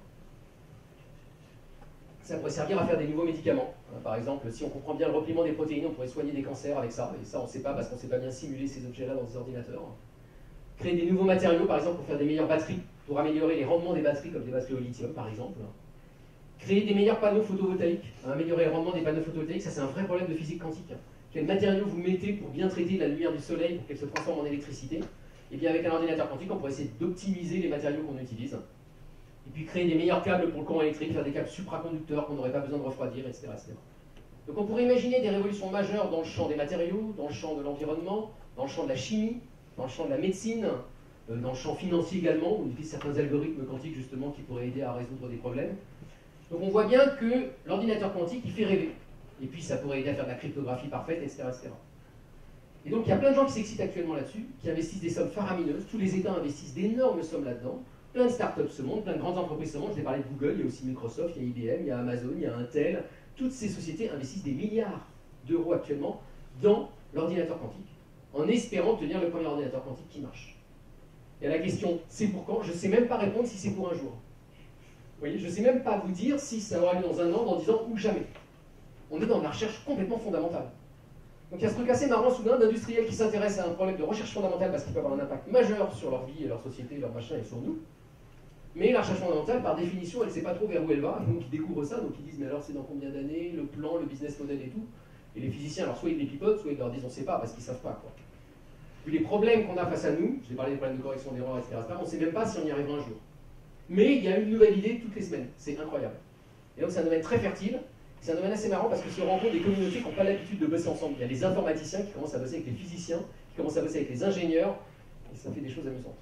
Ça pourrait servir à faire des nouveaux médicaments. Par exemple, si on comprend bien le repliement des protéines, on pourrait soigner des cancers avec ça. Et ça, on ne sait pas parce qu'on ne sait pas bien simuler ces objets-là dans des ordinateurs. Créer des nouveaux matériaux, par exemple, pour faire des meilleures batteries, pour améliorer les rendements des batteries, comme des batteries au lithium, par exemple. Créer des meilleurs panneaux photovoltaïques, améliorer le rendement des panneaux photovoltaïques, ça c'est un vrai problème de physique quantique. Quel matériau vous mettez pour bien traiter la lumière du soleil, pour qu'elle se transforme en électricité? Et bien avec un ordinateur quantique, on pourrait essayer d'optimiser les matériaux qu'on utilise. Et puis créer des meilleurs câbles pour le courant électrique, faire des câbles supraconducteurs qu'on n'aurait pas besoin de refroidir, etc., etc. Donc on pourrait imaginer des révolutions majeures dans le champ des matériaux, dans le champ de l'environnement, dans le champ de la chimie, dans le champ de la médecine, dans le champ financier également, où on utilise certains algorithmes quantiques justement qui pourraient aider à résoudre des problèmes. Donc on voit bien que l'ordinateur quantique, il fait rêver. Et puis ça pourrait aider à faire de la cryptographie parfaite, etc., etc. Et donc il y a plein de gens qui s'excitent actuellement là-dessus, qui investissent des sommes faramineuses, tous les États investissent d'énormes sommes là-dedans, plein de startups se montent, plein de grandes entreprises se montent, je vais parler de Google, il y a aussi Microsoft, il y a IBM, il y a Amazon, il y a Intel, toutes ces sociétés investissent des milliards d'euros actuellement dans l'ordinateur quantique, en espérant obtenir le premier ordinateur quantique qui marche. Et la question, c'est pour quand? Je ne sais même pas répondre si c'est pour un jour. Vous voyez, je ne sais même pas vous dire si ça aura lieu dans un an, dans 10 ans ou jamais. On est dans la recherche complètement fondamentale. Donc il y a ce truc assez marrant soudain d'industriels qui s'intéressent à un problème de recherche fondamentale parce qu'il peut avoir un impact majeur sur leur vie et leur société, leur machin et sur nous. Mais la recherche fondamentale, par définition, elle ne sait pas trop vers où elle va. Donc ils découvrent ça, donc ils disent mais alors c'est dans combien d'années, le plan, le business model et tout. Et les physiciens, alors soit ils les pipotent, soit ils leur disent on ne sait pas parce qu'ils ne savent pas quoi. Puis les problèmes qu'on a face à nous, j'ai parlé des problèmes de correction d'erreurs, etc., on ne sait même pas si on y arrivera un jour. Mais il y a une nouvelle idée toutes les semaines, c'est incroyable. Et donc c'est un domaine très fertile, c'est un domaine assez marrant parce que se rencontrent des communautés qui n'ont pas l'habitude de bosser ensemble. Il y a les informaticiens qui commencent à bosser avec les physiciens, qui commencent à bosser avec les ingénieurs, et ça fait des choses amusantes.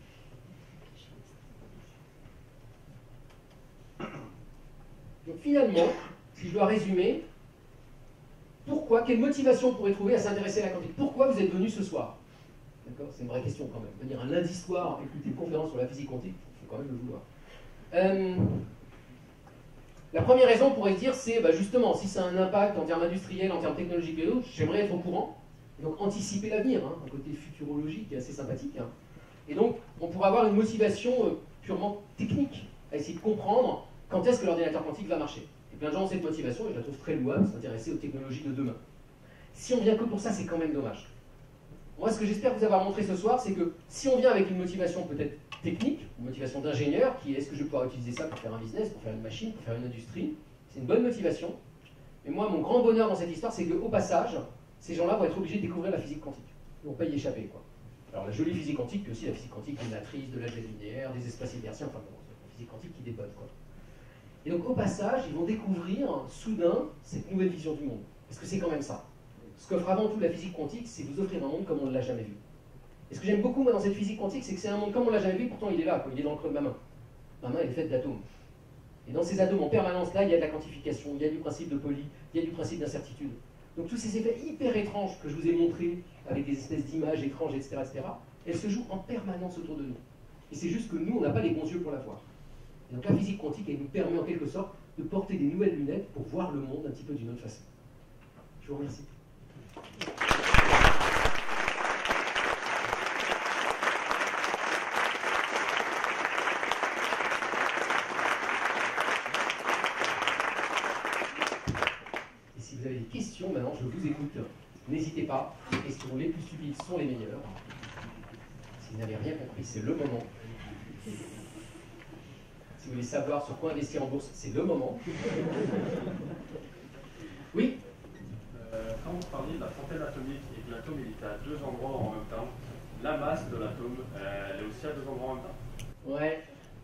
Donc finalement, si je dois résumer, pourquoi, quelle motivation vous pourrez trouver à s'intéresser à la quantique? Pourquoi vous êtes venu ce soir? D'accord, c'est une vraie question quand même. Venir un lundi soir écouter une conférence sur la physique quantique, il faut quand même le vouloir. La première raison, on pourrait se dire, c'est justement, si ça a un impact en termes industriels, en termes technologiques et autres, j'aimerais être au courant. Et donc anticiper l'avenir, hein, un côté futurologique et assez sympathique. Hein. Et donc, on pourrait avoir une motivation purement technique, à essayer de comprendre quand est-ce que l'ordinateur quantique va marcher. Et plein de gens ont cette motivation, et je la trouve très louable, s'intéresser aux technologies de demain. Si on vient que pour ça, c'est quand même dommage. Moi, ce que j'espère vous avoir montré ce soir, c'est que si on vient avec une motivation peut-être technique, une motivation d'ingénieur, qui est est-ce que je vais pouvoir utiliser ça pour faire un business, pour faire une machine, pour faire une industrie, c'est une bonne motivation. Mais moi, mon grand bonheur dans cette histoire, c'est qu'au passage, ces gens-là vont être obligés de découvrir la physique quantique. Ils ne vont pas y échapper, quoi. Alors la jolie physique quantique, mais aussi la physique quantique des matrices, de l'algèbre linéaire, des espaces hertziens, enfin bon, la physique quantique qui dépote, quoi. Et donc au passage, ils vont découvrir soudain cette nouvelle vision du monde. Parce que c'est quand même ça. Ce qu'offre avant tout la physique quantique, c'est vous offrir un monde comme on ne l'a jamais vu. Et ce que j'aime beaucoup moi dans cette physique quantique, c'est que c'est un monde comme on ne l'a jamais vu, pourtant il est là, quoi. Il est dans le creux de ma main. Ma main elle est faite d'atomes. Et dans ces atomes en permanence, là, il y a de la quantification, il y a du principe de Pauli, il y a du principe d'incertitude. Donc tous ces effets hyper étranges que je vous ai montrés, avec des espèces d'images étranges, etc., elles se jouent en permanence autour de nous. Et c'est juste que nous, on n'a pas les bons yeux pour la voir. Et donc la physique quantique, elle nous permet en quelque sorte de porter des nouvelles lunettes pour voir le monde un petit peu d'une autre façon. Je vous remercie. Et si vous avez des questions, maintenant, je vous écoute. N'hésitez pas, les questions les plus stupides sont les meilleures. Si vous n'avez rien compris, c'est le moment. Si vous voulez savoir sur quoi investir en bourse, c'est le moment. Oui. Quand vous parliez de la fontaine atomique et que l'atome était à deux endroits en même temps, la masse de l'atome, elle est aussi à deux endroits en même temps? Ouais.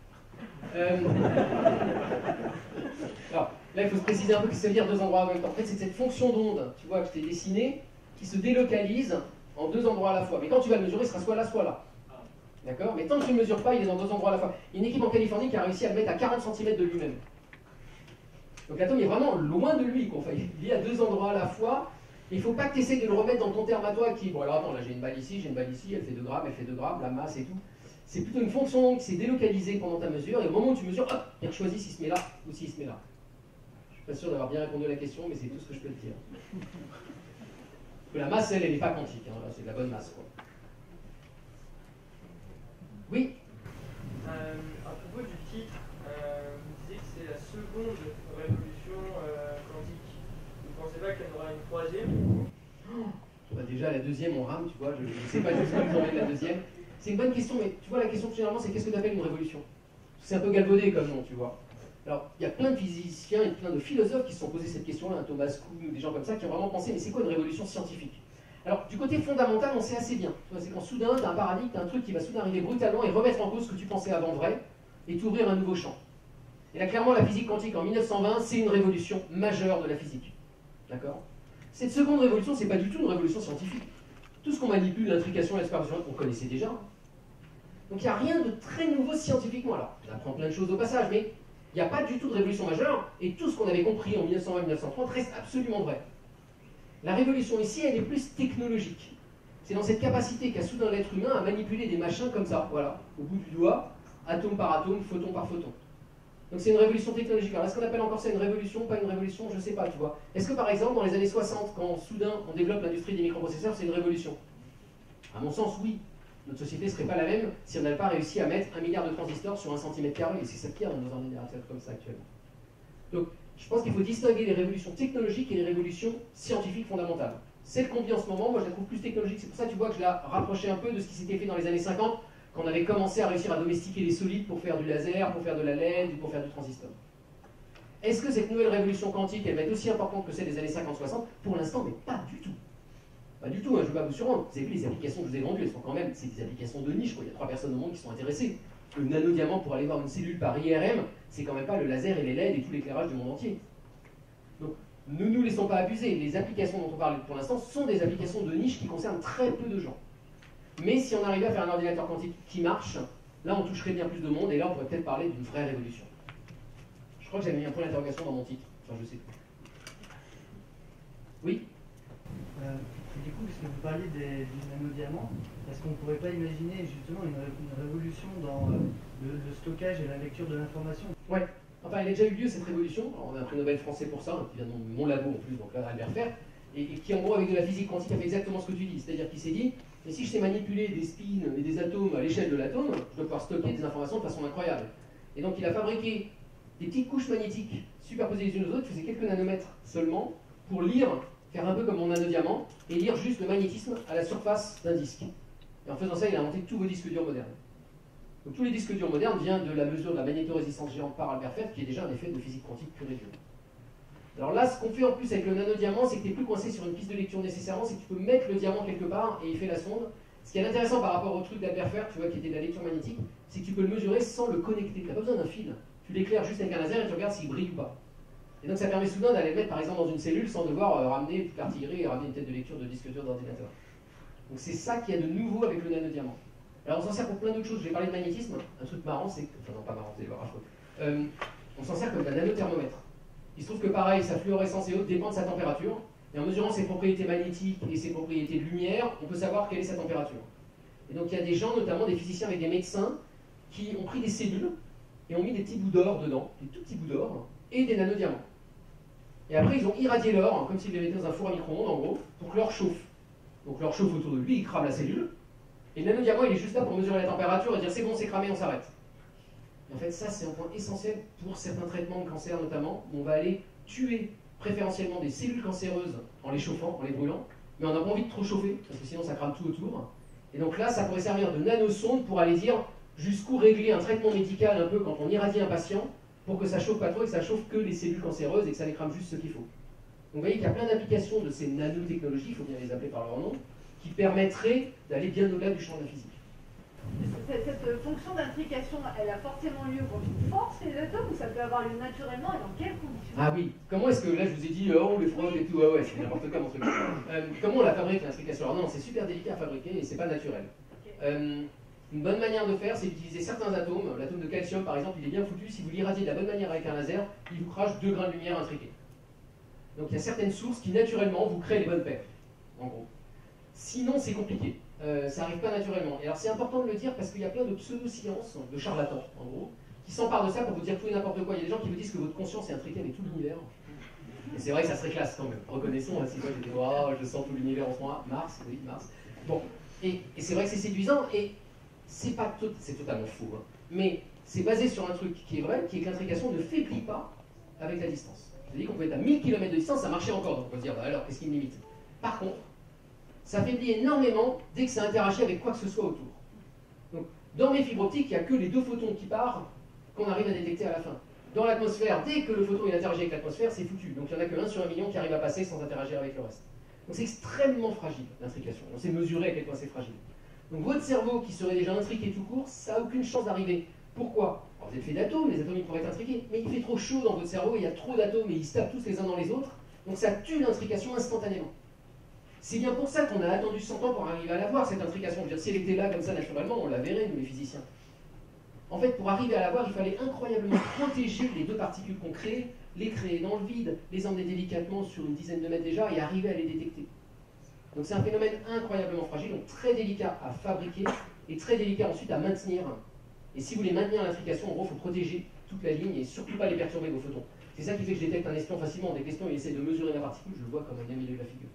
Alors, là, il faut se préciser un peu ce que ça veut dire deux endroits en même temps. En fait, c'est cette fonction d'onde, tu vois, que je t'ai dessinée, qui se délocalise en deux endroits à la fois. Mais quand tu vas le mesurer, il sera soit là, soit là. D'accord? Mais tant que tu ne le mesures pas, il est dans deux endroits à la fois. Il y a une équipe en Californie qui a réussi à le mettre à 40 cm de lui-même. Donc l'atome est vraiment loin de lui, quoi. Enfin, il est à deux endroits à la fois. Il ne faut pas que tu essaies de le remettre dans ton terme à toi qui... Bon, alors attends, là j'ai une balle ici, elle fait 2 grammes, elle fait 2 grammes, la masse et tout. C'est plutôt une fonction qui s'est délocalisée pendant ta mesure, et au moment où tu mesures, hop, il choisit s'il se met là ou s'il se met là. Je ne suis pas sûr d'avoir bien répondu à la question, mais c'est tout ce que je peux te dire. Parce que la masse, elle n'est pas quantique, hein. C'est de la bonne masse, quoi. Oui. À propos du titre, vous disiez que c'est la seconde révolution quantique. Vous ne pensez pas qu'il y en aura une troisième? Déjà, la deuxième, on rame, tu vois. Je ne sais pas jusqu'où ils emmènent la deuxième. C'est une bonne question, mais tu vois, la question généralement, c'est qu'est-ce que tu appelles une révolution? C'est un peu galvaudé comme nom, tu vois. Alors, il y a plein de physiciens et plein de philosophes qui se sont posés cette question-là, Thomas Kuhn, des gens comme ça, qui ont vraiment pensé, mais c'est quoi une révolution scientifique? Alors, du côté fondamental, on sait assez bien. C'est quand soudain, tu as un paradigme, tu as un truc qui va soudain arriver brutalement et remettre en cause ce que tu pensais avant vrai, et t'ouvrir un nouveau champ. Et là, clairement, la physique quantique en 1920, c'est une révolution majeure de la physique. D'accord? Cette seconde révolution, c'est pas du tout une révolution scientifique. Tout ce qu'on manipule, l'intrication et la séparation, on connaissait déjà. Donc il n'y a rien de très nouveau scientifiquement. Alors, on apprend plein de choses au passage, mais il n'y a pas du tout de révolution majeure, et tout ce qu'on avait compris en 1920-1930 reste absolument vrai. La révolution ici, elle est plus technologique. C'est dans cette capacité qu'a soudain l'être humain à manipuler des machins comme ça, voilà, au bout du doigt, atome par atome, photon par photon. Donc c'est une révolution technologique. Alors est-ce qu'on appelle encore ça une révolution, pas une révolution? Je ne sais pas, tu vois. Est-ce que par exemple, dans les années 60, quand soudain on développe l'industrie des microprocesseurs, c'est une révolution? À mon sens, oui. Notre société ne serait pas la même si on n'avait pas réussi à mettre 1 milliard de transistors sur 1 cm², et c'est ça qui est dans un ordinateur comme ça actuellement. Donc, je pense qu'il faut distinguer les révolutions technologiques et les révolutions scientifiques fondamentales. Celle qu'on vit en ce moment, moi je la trouve plus technologique. C'est pour ça que tu vois que je la rapprochais un peu de ce qui s'était fait dans les années 50, quand on avait commencé à réussir à domestiquer les solides pour faire du laser, pour faire de la LED ou pour faire du transistor. Est-ce que cette nouvelle révolution quantique, elle va être aussi importante que celle des années 50-60? Pour l'instant, mais pas du tout. Pas du tout, hein, je ne veux pas vous surprendre. Vous avez vu les applications que je vous ai vendues, elles sont quand même, c'est des applications de niche, quoi. Il y a 3 personnes au monde qui sont intéressées. Le nanodiamant pour aller voir une cellule par IRM, c'est quand même pas le laser et les LED et tout l'éclairage du monde entier. Donc, ne nous laissons pas abuser. Les applications dont on parle pour l'instant sont des applications de niche qui concernent très peu de gens. Mais si on arrivait à faire un ordinateur quantique qui marche, là on toucherait bien plus de monde et là on pourrait peut-être parler d'une vraie révolution. Je crois que j'avais mis un point d'interrogation dans mon titre. Enfin, je sais plus. Oui. Du coup, puisque vous parliez du nanodiamant, est-ce qu'on ne pourrait pas imaginer justement une révolution dans le stockage et la lecture de l'information? Ouais. enfin elle a déjà eu lieu cette révolution, alors, on a un prix Nobel français pour ça, hein, qui vient de mon labo en plus, donc là Albert Ferre, et qui en gros avec de la physique quantique a fait exactement ce que tu dis, c'est-à-dire qu'il s'est dit, mais si je sais manipuler des spins et des atomes à l'échelle de l'atome, je dois pouvoir stocker des informations de façon incroyable. Et donc il a fabriqué des petites couches magnétiques superposées les unes aux autres, qui faisaient quelques nanomètres seulement, pour lire, faire un peu comme mon nanodiamant, et lire juste le magnétisme à la surface d'un disque. Et en faisant ça, il a inventé tous vos disques durs modernes. Donc tous les disques durs modernes viennent de la mesure de la magnétorésistance géante par Albert Ferre, qui est déjà un effet de physique quantique pure et dure. Alors là, ce qu'on fait en plus avec le nanodiamant, c'est que tu n'es plus coincé sur une piste de lecture nécessairement, c'est que tu peux mettre le diamant quelque part et il fait la sonde. Ce qui est intéressant par rapport au truc d'Albert Ferre, tu vois, qui était de la lecture magnétique, c'est que tu peux le mesurer sans le connecter. Tu n'as pas besoin d'un fil. Tu l'éclaires juste avec un laser et tu regardes s'il brille ou pas. Et donc ça permet soudain d'aller le mettre par exemple dans une cellule sans devoir ramener toute l'artillerie et ramener une tête de lecture de disque dur d'ordinateur. Donc c'est ça qu'il y a de nouveau avec le nanodiamant. Alors on s'en sert pour plein d'autres choses. Je vais parler de magnétisme. Un truc marrant, c'est que... Enfin non, pas marrant, c'est affreux. On s'en sert comme un nanothermomètre. Il se trouve que pareil, sa fluorescence et autres dépend de sa température. Et en mesurant ses propriétés magnétiques et ses propriétés de lumière, on peut savoir quelle est sa température. Et donc il y a des gens, notamment des physiciens avec des médecins, qui ont pris des cellules et ont mis des petits bouts d'or dedans, des tout petits bouts d'or, et des nanodiamants. Et après ils ont irradié l'or, comme s'ils le mettaient dans un four à micro-ondes en gros, pour que l'or chauffe. Donc l'or chauffe autour de lui, il crame la cellule, et le nanodiamant il est juste là pour mesurer la température et dire c'est bon, c'est cramé, on s'arrête. Et en fait, ça, c'est un point essentiel pour certains traitements de cancer, notamment, où on va aller tuer préférentiellement des cellules cancéreuses en les chauffant, en les brûlant, mais on n'a pas envie de trop chauffer, parce que sinon ça crame tout autour. Et donc là, ça pourrait servir de nanosonde pour aller dire jusqu'où régler un traitement médical un peu quand on irradie un patient, pour que ça chauffe pas trop et que ça chauffe que les cellules cancéreuses et que ça les crame juste ce qu'il faut. Donc vous voyez qu'il y a plein d'applications de ces nanotechnologies, il faut bien les appeler par leur nom, qui permettraient d'aller bien au-delà du champ de la physique. Cette fonction d'intrication, elle a forcément lieu quand on force les atomes ou ça peut avoir lieu naturellement et dans quelles conditions? Ah oui, comment est-ce que là je vous ai dit oh les frotte et tout, ah ouais c'est n'importe quoi mon truc. Comment on la fabrique l'intrication? Alors non, c'est super délicat à fabriquer et c'est pas naturel. Okay. Une bonne manière de faire, c'est d'utiliser certains atomes. L'atome de calcium par exemple, il est bien foutu, si vous l'irradiez de la bonne manière avec un laser, il vous crache 2 grains de lumière intriqués. Donc il y a certaines sources qui naturellement vous créent les bonnes paires, en gros. Sinon c'est compliqué. Ça n'arrive pas naturellement. Et alors c'est important de le dire parce qu'il y a plein de pseudo-sciences, de charlatans en gros, qui s'emparent de ça pour vous dire tout et n'importe quoi. Il y a des gens qui vous disent que votre conscience est intriquée avec tout l'univers. Et c'est vrai que ça serait classe quand même. Reconnaissons, hein, si moi j'étais oh, je sens tout l'univers en ce moment. Mars, oui, Mars. Bon, et c'est vrai que c'est séduisant et c'est pas tout, c'est totalement faux. Hein. Mais c'est basé sur un truc qui est vrai, qui est que l'intrication ne faiblit pas avec la distance. C'est-à-dire qu'on peut être à 1000 km de distance, ça marchait encore. Donc on peut se dire, bah alors qu'est-ce qui me limite? Par contre, ça faiblit énormément dès que ça interagit avec quoi que ce soit autour. Donc, dans mes fibres optiques, il n'y a que les 2 photons qui partent qu'on arrive à détecter à la fin. Dans l'atmosphère, dès que le photon il interagit avec l'atmosphère, c'est foutu. Donc il n'y en a que 1 sur 1 million qui arrive à passer sans interagir avec le reste. Donc c'est extrêmement fragile, l'intrication. On sait mesurer à quel point c'est fragile. Donc votre cerveau qui serait déjà intriqué tout court, ça n'a aucune chance d'arriver. Pourquoi? Alors, vous êtes fait d'atomes, les atomes ils pourraient être intriqués, mais il fait trop chaud dans votre cerveau, il y a trop d'atomes et ils se tapent tous les uns dans les autres, donc ça tue l'intrication instantanément. C'est bien pour ça qu'on a attendu 100 ans pour arriver à la voir, cette intrication. Je veux dire, si elle était là comme ça naturellement, on la verrait, nous les physiciens. En fait, pour arriver à la voir, il fallait incroyablement protéger les 2 particules qu'on crée, les créer dans le vide, les emmener délicatement sur une dizaine de mètres déjà et arriver à les détecter. Donc c'est un phénomène incroyablement fragile, donc très délicat à fabriquer et très délicat ensuite à maintenir. Et si vous voulez maintenir l'intrication, en gros, il faut protéger toute la ligne et surtout pas les perturber vos photons. C'est ça qui fait que je détecte un espion facilement. Dès que l'espion essaie de mesurer la particule, je le vois comme un milieu de la figure.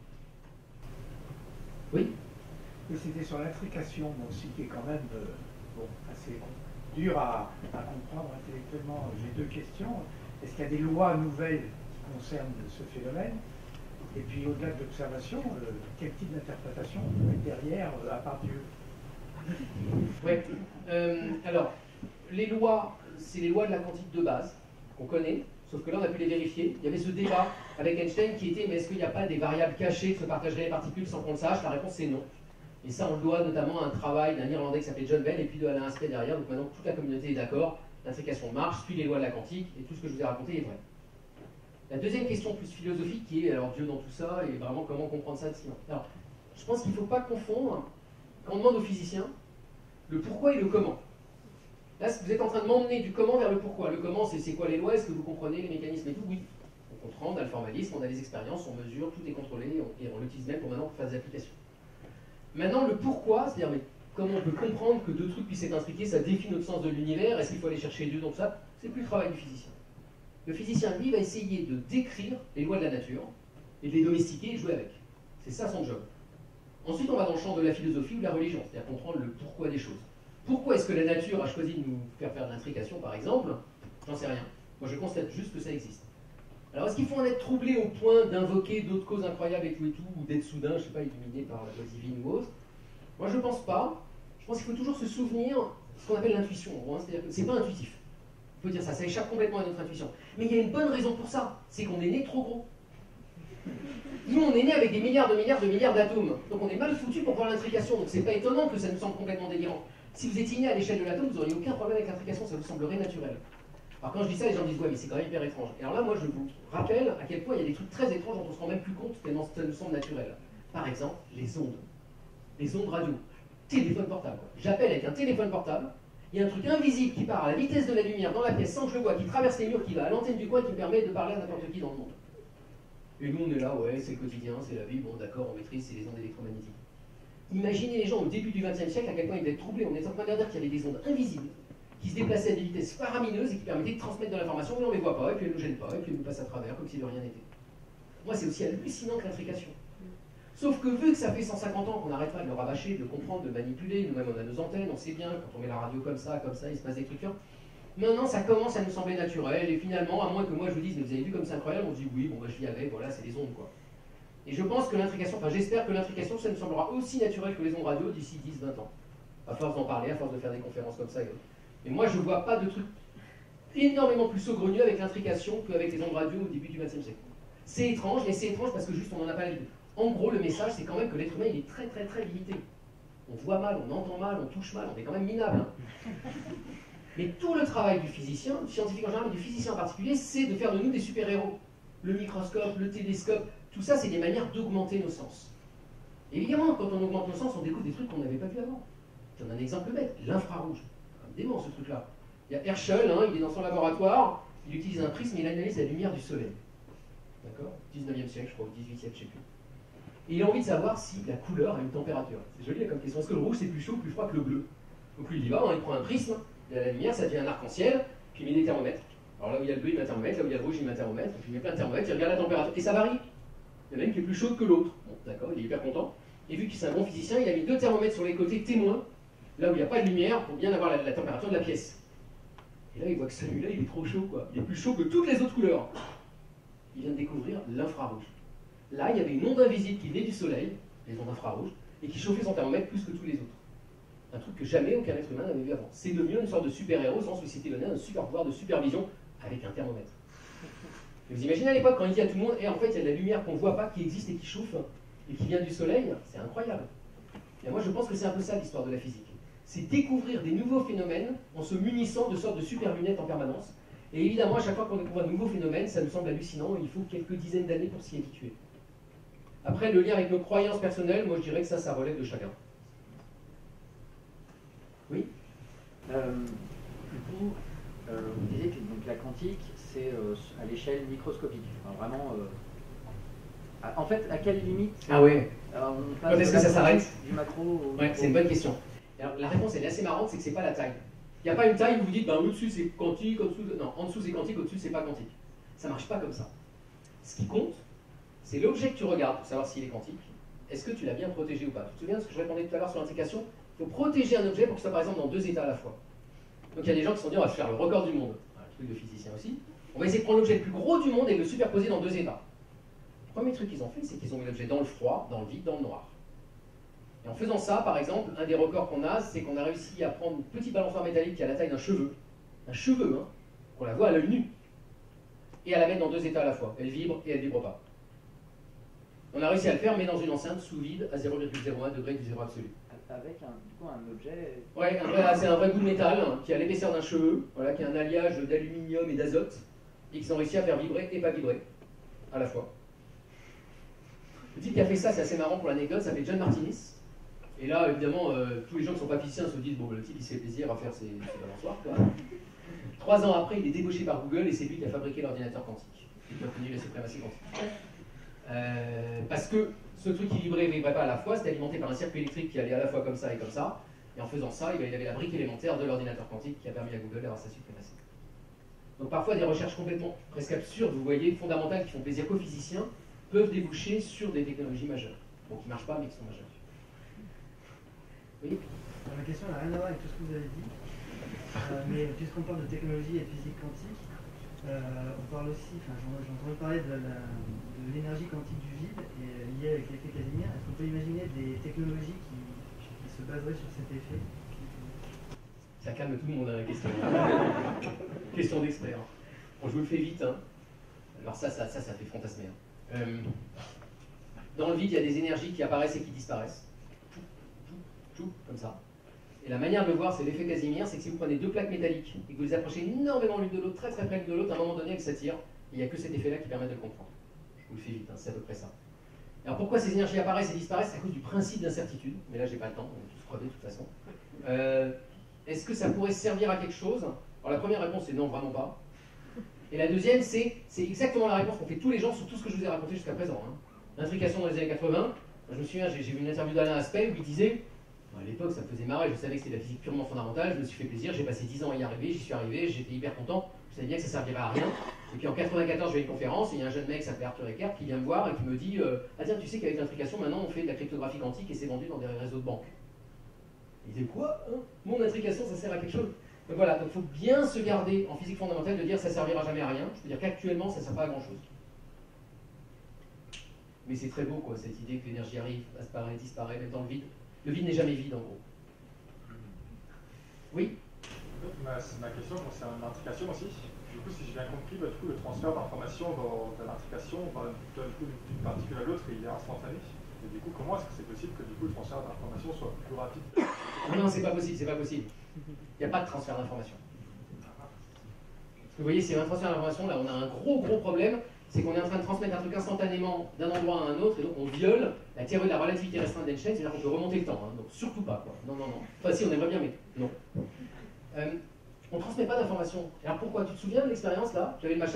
Oui. Et c'était sur l'intrication, aussi, qui est quand même bon, assez dur à comprendre intellectuellement. J'ai 2 questions. Est-ce qu'il y a des lois nouvelles qui concernent ce phénomène? Et puis, au-delà de l'observation, quel type d'interprétation on peut mettre derrière, à part Dieu? Oui. Alors, les lois, c'est les lois de la quantique de base, qu'on connaît, sauf que là, on a pu les vérifier. Il y avait ce débat avec Einstein qui était, mais est-ce qu'il n'y a pas des variables cachées qui se partageraient les particules sans qu'on le sache? La réponse, c'est non. Et ça, on le doit notamment à un travail d'un Irlandais qui s'appelait John Bell et puis de Alain Aspect derrière. Donc maintenant, toute la communauté est d'accord, l'intrication marche, suit les lois de la quantique, et tout ce que je vous ai raconté est vrai. La deuxième question plus philosophique qui est, alors Dieu dans tout ça, et vraiment comment comprendre ça de science. Alors, je pense qu'il ne faut pas confondre, quand on demande aux physiciens, le pourquoi et le comment. Là, vous êtes en train de m'emmener du comment vers le pourquoi. Le comment, c'est quoi les lois? Est-ce que vous comprenez les mécanismes et tout? Oui. On comprend, on a le formalisme, on a les expériences, on mesure, tout est contrôlé, et on l'utilise même pour maintenant pour phase d'application. Maintenant, le pourquoi, c'est-à-dire, mais comment on peut comprendre que 2 trucs puissent être intriqués, ça défie notre sens de l'univers, est-ce qu'il faut aller chercher Dieu dans ça? C'est plus le travail du physicien. Le physicien, lui, va essayer de décrire les lois de la nature et de les domestiquer et de jouer avec. C'est ça son job. Ensuite, on va dans le champ de la philosophie ou de la religion, c'est-à-dire comprendre le pourquoi des choses. Pourquoi est-ce que la nature a choisi de nous faire de l'intrication, par exemple? J'en sais rien. Moi, je constate juste que ça existe. Alors, est-ce qu'il faut en être troublé au point d'invoquer d'autres causes incroyables et tout, ou d'être soudain, je sais pas, illuminé par la loi divine ou autre? Moi, je pense pas. Je pense qu'il faut toujours se souvenir de ce qu'on appelle l'intuition. C'est-à-dire que c'est pas intuitif. Il faut dire ça échappe complètement à notre intuition. Mais il y a une bonne raison pour ça, c'est qu'on est né trop gros. Nous, on est né avec des milliards d'atomes. Donc on est mal foutu pour voir l'intrication. Donc c'est pas étonnant que ça nous semble complètement délirant. Si vous étiez né à l'échelle de l'atome, vous n'auriez aucun problème avec l'intrication, ça vous semblerait naturel. Alors quand je dis ça, les gens disent ouais, mais c'est quand même hyper étrange. Et alors là, moi, je vous rappelle à quel point il y a des trucs très étranges dont on se rend même plus compte tellement ça nous semble naturel. Par exemple, les ondes radio, téléphone portable. J'appelle avec un téléphone portable. Il y a un truc invisible qui part à la vitesse de la lumière dans la pièce sans que je le vois, qui traverse les murs, qui va à l'antenne du coin et qui me permet de parler à n'importe qui dans le monde. Et nous, on est là, ouais, c'est le quotidien, c'est la vie, bon d'accord, on maîtrise, c'est les ondes électromagnétiques. Imaginez les gens au début du XXe siècle à quel point ils devaient être troublés. On est en train de dire qu'il y avait des ondes invisibles qui se déplaçaient à des vitesses faramineuses et qui permettaient de transmettre de l'information, mais on ne les voit pas, et puis elles ne nous gênent pas, et puis elles nous passent à travers comme si de rien n'était. Moi, c'est aussi hallucinant que l'intrication. Sauf que vu que ça fait 150 ans qu'on n'arrête pas de le rabâcher, de le comprendre, de le manipuler, nous-mêmes on a nos antennes, on sait bien, quand on met la radio comme ça, il se passe des trucs. Maintenant, ça commence à nous sembler naturel, et finalement, à moins que moi je vous dise, mais vous avez vu comme c'est incroyable, on se dit oui, bon, bah, je vis avec, voilà, c'est des ondes, quoi. Et je pense que l'intrication, enfin j'espère que l'intrication, ça nous semblera aussi naturel que les ondes radio d'ici 10-20 ans. À force d'en parler, à force de faire des conférences comme ça. Et moi, je vois pas de truc énormément plus saugrenu avec l'intrication qu'avec les ondes radio au début du XXe siècle. C'est étrange, mais c'est étrange parce que juste on n'en a pas l'habitude. En gros, le message, c'est quand même que l'être humain, il est très très très limité. On voit mal, on entend mal, on touche mal, on est quand même minable. Hein. Mais tout le travail du physicien, du scientifique en général, mais du physicien en particulier, c'est de faire de nous des super-héros. Le microscope, le télescope, tout ça, c'est des manières d'augmenter nos sens. Évidemment, quand on augmente nos sens, on découvre des trucs qu'on n'avait pas vus avant. Je donne un exemple bête, l'infrarouge. C'est un dément, ce truc-là. Il y a Herschel, hein, il est dans son laboratoire, il utilise un prisme et il analyse la lumière du soleil. D'accord 19e siècle, je crois, ou 18e, je ne sais plus. Et il a envie de savoir si la couleur a une température. C'est joli comme question. Est-ce que le rouge c'est plus chaud ou plus froid que le bleu? Donc lui il y va, il prend un prisme, il y a la lumière, ça devient un arc-en-ciel, puis il met des thermomètres. Alors là où il y a le bleu, il met un thermomètre, là où il y a le rouge, il met un thermomètre, puis il met plein de thermomètres, il regarde la température. Et ça varie. Il y en a une qui est plus chaude que l'autre. Bon, d'accord, il est hyper content. Et vu qu'il est un bon physicien, il a mis 2 thermomètres sur les côtés témoins, là où il n'y a pas de lumière, pour bien avoir la température de la pièce. Et là il voit que celui-là il est trop chaud quoi. Il est plus chaud que toutes les autres couleurs. Il vient de découvrir l'infrarouge. Là, il y avait une onde invisible qui venait du soleil, les ondes infrarouges, et qui chauffait son thermomètre plus que tous les autres. Un truc que jamais aucun être humain n'avait vu avant. C'est devenu une sorte de super-héros, au sens où il s'était donné un super pouvoir de supervision avec un thermomètre. Et vous imaginez à l'époque, quand il dit à tout le monde, en fait, il y a de la lumière qu'on ne voit pas, qui existe et qui chauffe, et qui vient du soleil, c'est incroyable. Et moi, je pense que c'est un peu ça l'histoire de la physique. C'est découvrir des nouveaux phénomènes en se munissant de sortes de super lunettes en permanence. Et évidemment, à chaque fois qu'on découvre un nouveau phénomène, ça nous semble hallucinant, il faut quelques dizaines d'années pour s'y habituer. Après, le lien avec nos croyances personnelles, moi je dirais que ça relève de chacun. Oui Du coup, vous disiez que donc, la quantique, c'est à l'échelle microscopique. Enfin, vraiment. En fait, à quelle limite Ah ouais. On passe Est-ce que ça s'arrête du macro au Ouais, c'est une bonne question. Alors, la réponse elle est assez marrante, c'est que c'est pas la taille. Il n'y a pas une taille où vous dites, ben, au-dessus c'est quantique, non, en dessous c'est quantique, au-dessus c'est pas quantique. Ça marche pas comme ça. Ce qui compte, c'est l'objet que tu regardes pour savoir s'il est quantique. Est-ce que tu l'as bien protégé ou pas? Tu te souviens de ce que je répondais tout à l'heure sur l'intrication? Il faut protéger un objet pour que ce soit par exemple dans 2 états à la fois. Donc il y a des gens qui se sont dit, on va faire le record du monde. Un truc de physicien aussi. On va essayer de prendre l'objet le plus gros du monde et de le superposer dans 2 états. Le premier truc qu'ils ont fait, c'est qu'ils ont mis l'objet dans le froid, dans le vide, dans le noir. Et en faisant ça, par exemple, un des records qu'on a, c'est qu'on a réussi à prendre une petite balançoire métallique qui a la taille d'un cheveu, hein, qu'on la voit à l'œil nu, et à la mettre dans 2 états à la fois. Elle vibre et elle vibre pas. On a réussi à le faire, mais dans une enceinte sous vide à 0,01 degré du zéro absolu. Avec un objet. Ouais, c'est un vrai bout de métal hein, qui a l'épaisseur d'un cheveu, voilà, qui a un alliage d'aluminium et d'azote, et qu'ils ont réussi à faire vibrer et pas vibrer à la fois. Le type qui a fait ça, c'est assez marrant pour l'anecdote, ça s'appelle John Martinis. Et là, évidemment, tous les gens qui ne sont pas physiciens se disent, bon, le type, il se fait plaisir à faire ses balançoires, quoi. 3 ans après, il est débauché par Google et c'est lui qui a fabriqué l'ordinateur quantique. Il a obtenu la suprématie quantique. Parce que ce truc qui vibrait et ne vibrait pas à la fois, c'était alimenté par un circuit électrique qui allait à la fois comme ça et comme ça. Et en faisant ça, il avait la brique élémentaire de l'ordinateur quantique qui a permis à Google d'avoir sa suprématie. Donc parfois des recherches complètement, presque absurdes, vous voyez, fondamentales, qui font plaisir qu'aux physiciens, peuvent déboucher sur des technologies majeures. Bon, qui ne marchent pas, mais qui sont majeures. Oui. Ma question n'a rien à voir avec tout ce que vous avez dit, mais puisqu'on parle de technologie et de physique quantique, on parle aussi, enfin j'ai entendu parler de l'énergie quantique du vide et liée avec l'effet Casimir. Est-ce qu'on peut imaginer des technologies qui se baseraient sur cet effet? Ça calme tout le monde, hein, la question. Question d'expert. Bon, je vous le fais vite. Hein. Alors ça fait fantasmer. Hein. Dans le vide, il y a des énergies qui apparaissent et qui disparaissent. Comme ça. Et la manière de le voir, c'est l'effet Casimir, c'est que si vous prenez deux plaques métalliques et que vous les approchez énormément l'une de l'autre, très très près l'une de l'autre, à un moment donné, elles s'attirent. Il n'y a que cet effet-là qui permet de le comprendre. Je vous le fais vite, hein, c'est à peu près ça. Alors pourquoi ces énergies apparaissent et disparaissent? C'est à cause du principe d'incertitude. Mais là, j'ai pas le temps, on est tous crevés de toute façon. Est-ce que ça pourrait servir à quelque chose? Alors la première réponse, c'est non, vraiment pas. Et la deuxième, c'est exactement la réponse qu'ont fait tous les gens sur tout ce que je vous ai raconté jusqu'à présent. Hein. L'intrication dans les années 80, je me souviens, j'ai vu une interview d'Alain Aspect où il disait, à l'époque ça me faisait marrer, je savais que c'était de la physique purement fondamentale, je me suis fait plaisir, j'ai passé 10 ans à y arriver, j'y suis arrivé, j'étais hyper content, je savais bien que ça servirait à rien. Et puis en 94, je vais à une conférence, et il y a un jeune mec qui s'appelle Arthur Eckert qui vient me voir et qui me dit ah tiens, tu sais qu'avec l'intrication, maintenant on fait de la cryptographie quantique et c'est vendu dans des réseaux de banques. Il disait quoi hein? Mon intrication, ça sert à quelque chose? Donc voilà, il faut bien se garder en physique fondamentale de dire ça servira jamais à rien. Je veux dire qu'actuellement, ça ne sert pas à grand chose. Mais c'est très beau, quoi, cette idée que l'énergie arrive, apparaît, disparaît, même dans le vide. Le vide n'est jamais vide, en gros. Oui. Ma question concerne l'intrication aussi. Du coup, si j'ai bien compris, du coup, le transfert d'informations dans l'intrication, d'une particule à l'autre, il est instantané. Et du coup, comment est-ce que c'est possible que du coup, le transfert d'informations soit plus rapide? Non, c'est pas possible, c'est pas possible. Il n'y a pas de transfert d'informations. Vous voyez, c'est un transfert d'informations, là, on a un gros problème, c'est qu'on est en train de transmettre un truc instantanément d'un endroit à un autre, et donc on viole la théorie de la relativité restreinte d'Einstein, c'est-à-dire qu'on peut remonter le temps, hein, donc surtout pas, quoi. Non. Enfin, si, on aimerait bien, mais non. On ne transmet pas d'informations. Alors pourquoi? Tu te souviens de l'expérience, là? J'avais le machin,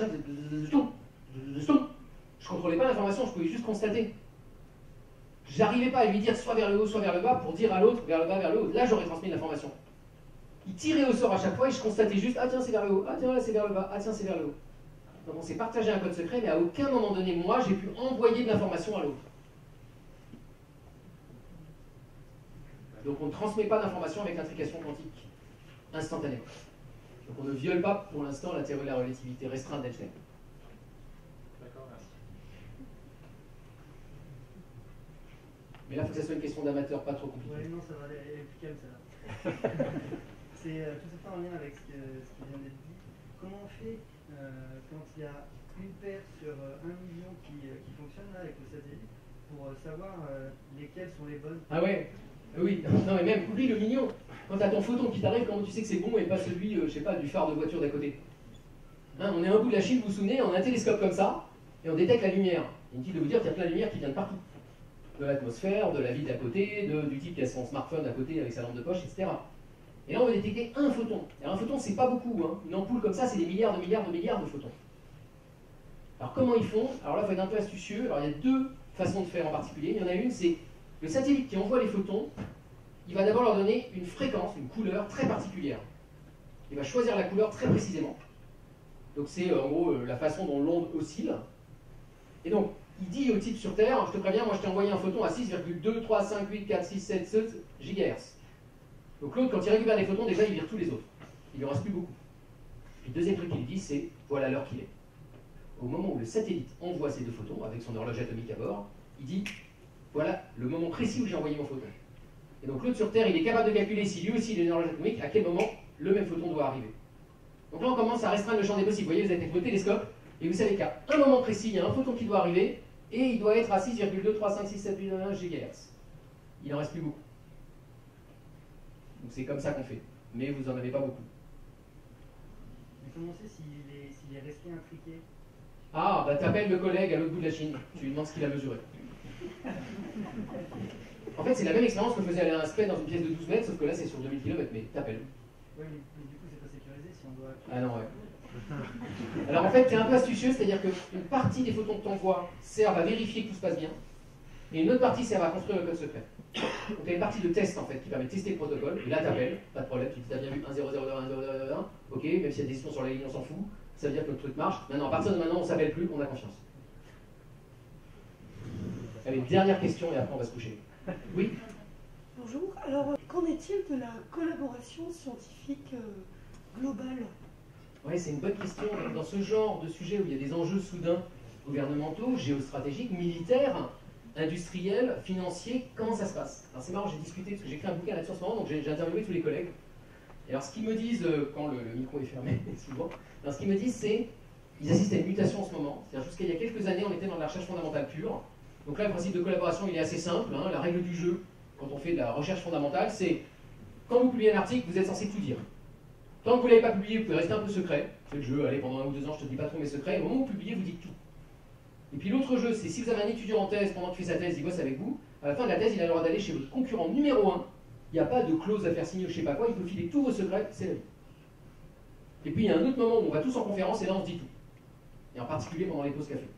je contrôlais pas l'information, je pouvais juste constater. J'arrivais pas à lui dire soit vers le haut, soit vers le bas, pour dire à l'autre vers le bas, vers le haut. Là, j'aurais transmis l'information. Il tirait au sort à chaque fois et je constatais juste ah tiens, c'est vers le haut, ah tiens, là, c'est vers le bas, ah tiens, c'est vers le haut. Donc on s'est partagé un code secret, mais à aucun moment donné, moi, j'ai pu envoyer de l'information à l'autre. Donc on ne transmet pas d'information avec l'intrication quantique instantanément. Donc on ne viole pas pour l'instant la théorie de la relativité restreinte d'Einstein. D'accord, merci. Mais là, il faut que ça soit une question d'amateur, pas trop compliquée. Oui, non, ça va, elle est plus calme, ça. C'est tout à fait en lien avec ce qui vient d'être dit. Comment on fait quand il y a une paire sur 1 million qui fonctionne là, avec le satellite pour savoir lesquelles sont les bonnes? Ah ouais. Oui, non mais même, oublie le million. Quand tu as ton photon qui t'arrive, comment tu sais que c'est bon et pas celui, je sais pas, du phare de voiture d'à côté? Hein, on est à un bout de la Chine, vous vous souvenez, on a un télescope comme ça, et on détecte la lumière. Inutile de vous dire qu'il y a plein de lumière qui vient de partout. De l'atmosphère, de la ville d'à côté, du type qui a son smartphone à côté avec sa lampe de poche, etc. Et là, on veut détecter un photon. Alors un photon, c'est pas beaucoup. Hein. Une ampoule comme ça, c'est des milliards de photons. Alors comment ils font? Alors là, il faut être un peu astucieux. Alors il y a deux façons de faire en particulier. Il y en a une, c'est le satellite qui envoie les photons, il va d'abord leur donner une fréquence, une couleur très particulière. Il va choisir la couleur très précisément. Donc c'est en gros la façon dont l'onde oscille. Et donc, il dit au type sur Terre, je te préviens, moi je t'ai envoyé un photon à 6,2, 3, 5, 8, 4, 6, 7, 7 GHz. Donc l'autre, quand il récupère des photons, déjà il vire tous les autres. Il ne lui reste plus beaucoup. Puis le deuxième truc qu'il dit, c'est voilà l'heure qu'il est. Au moment où le satellite envoie ces deux photons, avec son horloge atomique à bord, il dit voilà le moment précis où j'ai envoyé mon photon. Et donc l'autre sur Terre, il est capable de calculer si lui aussi il a une horloge atomique, à quel moment le même photon doit arriver. Donc là on commence à restreindre le champ des possibles. Vous voyez, vous êtes avec votre télescope, et vous savez qu'à un moment précis, il y a un photon qui doit arriver, et il doit être à 6,2, 3, 5, 6, 7, 8, 9 GHz. Il n'en reste plus beaucoup. Donc c'est comme ça qu'on fait. Mais vous n'en avez pas beaucoup. Mais comment on sait s'il est resté intriqué? Ah, bah t'appelles le collègue à l'autre bout de la Chine, tu lui demandes ce qu'il a mesuré. En fait, c'est la même expérience que faisait Alain Aspect dans une pièce de 12 mètres, sauf que là c'est sur 2000 km, mais t'appelles. Oui, mais du coup c'est pas sécurisé si on doit... Ah non, ouais. Alors en fait, t'es un peu astucieux, c'est-à-dire qu'une partie des photons que t'envoies servent à vérifier que tout se passe bien, et une autre partie sert à construire le code secret. Donc il y a une partie de test en fait qui permet de tester le protocole, et là t'appelles, pas de problème, tu dis t'as bien vu 1 0 0 1 0 0 1, ok, même s'il y a des sons sur la ligne, on s'en fout, ça veut dire que notre truc marche. Maintenant, à partir de maintenant, on ne s'appelle plus, on a confiance. Allez, dernière question et après on va se coucher. Oui? Bonjour. Alors, qu'en est-il de la collaboration scientifique globale? Oui, c'est une bonne question. Dans ce genre de sujet où il y a des enjeux soudains gouvernementaux, géostratégiques, militaires, industriels, financiers, comment ça se passe? Alors c'est marrant, j'ai discuté, parce que j'ai écrit un bouquin là-dessus en ce moment, donc j'ai interviewé tous les collègues. Et alors ce qu'ils me disent, quand le micro est fermé, souvent, alors ce qu'ils me disent c'est, ils assistent à une mutation en ce moment. C'est-à-dire jusqu'à il y a quelques années, on était dans de la recherche fondamentale pure. Donc là, le principe de collaboration, il est assez simple. Hein. La règle du jeu, quand on fait de la recherche fondamentale, c'est, quand vous publiez un article, vous êtes censé tout dire. Tant que vous ne l'avez pas publié, vous pouvez rester un peu secret. C'est le jeu, allez, pendant 1 ou 2 ans, je ne te dis pas trop mes secrets. Et au moment où vous publiez, vous dites tout. Et puis l'autre jeu, c'est si vous avez un étudiant en thèse, pendant qu'il fait sa thèse, il bosse avec vous, à la fin de la thèse, il a le droit d'aller chez votre concurrent numéro 1. Il n'y a pas de clause à faire signer ou je sais pas quoi, il peut filer tous vos secrets, c'est la vie. Et puis il y a un autre moment où on va tous en conférence et là on se dit tout. Et en particulier pendant les pauses café.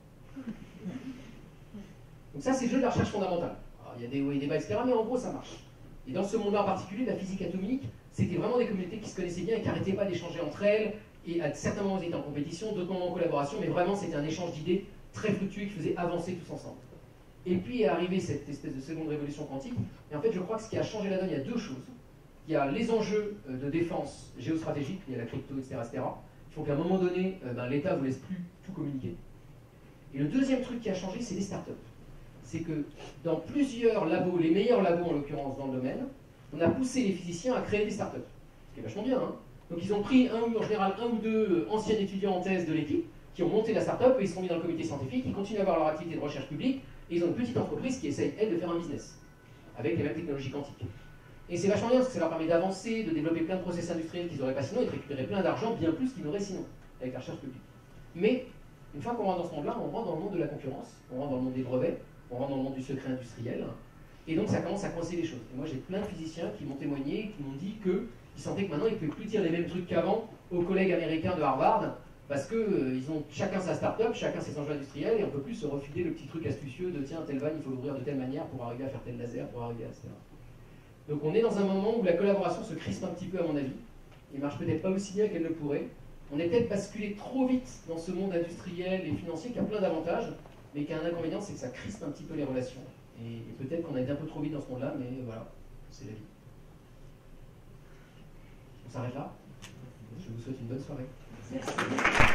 Donc ça, c'est le jeu de la recherche fondamentale. Alors, il y a des hauts et des bas, etc., mais en gros, ça marche. Et dans ce monde-là en particulier, la physique atomique, c'était vraiment des communautés qui se connaissaient bien et qui n'arrêtaient pas d'échanger entre elles. Et à certains moments, ils étaient en compétition, d'autres moments en collaboration, mais vraiment, c'était un échange d'idées très fructueux qui faisait avancer tous ensemble. Et puis est arrivée cette espèce de seconde révolution quantique. Et en fait, je crois que ce qui a changé la donne, il y a 2 choses. Il y a les enjeux de défense géostratégique, il y a la crypto, etc., etc. Il faut qu'à un moment donné, l'État ne vous laisse plus tout communiquer. Et le deuxième truc qui a changé, c'est les startups. C'est que dans plusieurs labos, les meilleurs labos en l'occurrence dans le domaine, on a poussé les physiciens à créer des startups. Ce qui est vachement bien. Hein. Donc ils ont pris en général 1 ou 2 anciens étudiants en thèse de l'équipe qui ont monté la startup et ils sont mis dans le comité scientifique, ils continuent à avoir leur activité de recherche publique et ils ont une petite entreprise qui essaye, elle, de faire un business avec les mêmes technologies quantiques. Et c'est vachement bien parce que ça leur permet d'avancer, de développer plein de process industriels qu'ils n'auraient pas sinon et de récupérer plein d'argent, bien plus qu'ils n'auraient sinon, avec la recherche publique. Mais une fois qu'on rentre dans ce monde-là, on rentre dans le monde de la concurrence, on rentre dans le monde des brevets, on rentre dans le monde du secret industriel, et donc ça commence à coincer les choses. Et moi j'ai plein de physiciens qui m'ont témoigné, qui m'ont dit qu'ils sentaient que maintenant ils ne pouvaient plus dire les mêmes trucs qu'avant aux collègues américains de Harvard, parce que ils ont chacun sa start-up, chacun ses enjeux industriels, et on ne peut plus se refiler le petit truc astucieux de tiens, telle vanne, il faut l'ouvrir de telle manière pour arriver à faire tel laser, pour arriver à etc. Donc on est dans un moment où la collaboration se crispe un petit peu à mon avis, et marche peut-être pas aussi bien qu'elle ne pourrait. On est peut-être basculé trop vite dans ce monde industriel et financier qui a plein d'avantages, mais qui a un inconvénient, c'est que ça crispe un petit peu les relations. Et peut-être qu'on a été un peu trop vite dans ce monde-là, mais voilà, c'est la vie. On s'arrête là. Je vous souhaite une bonne soirée. Merci.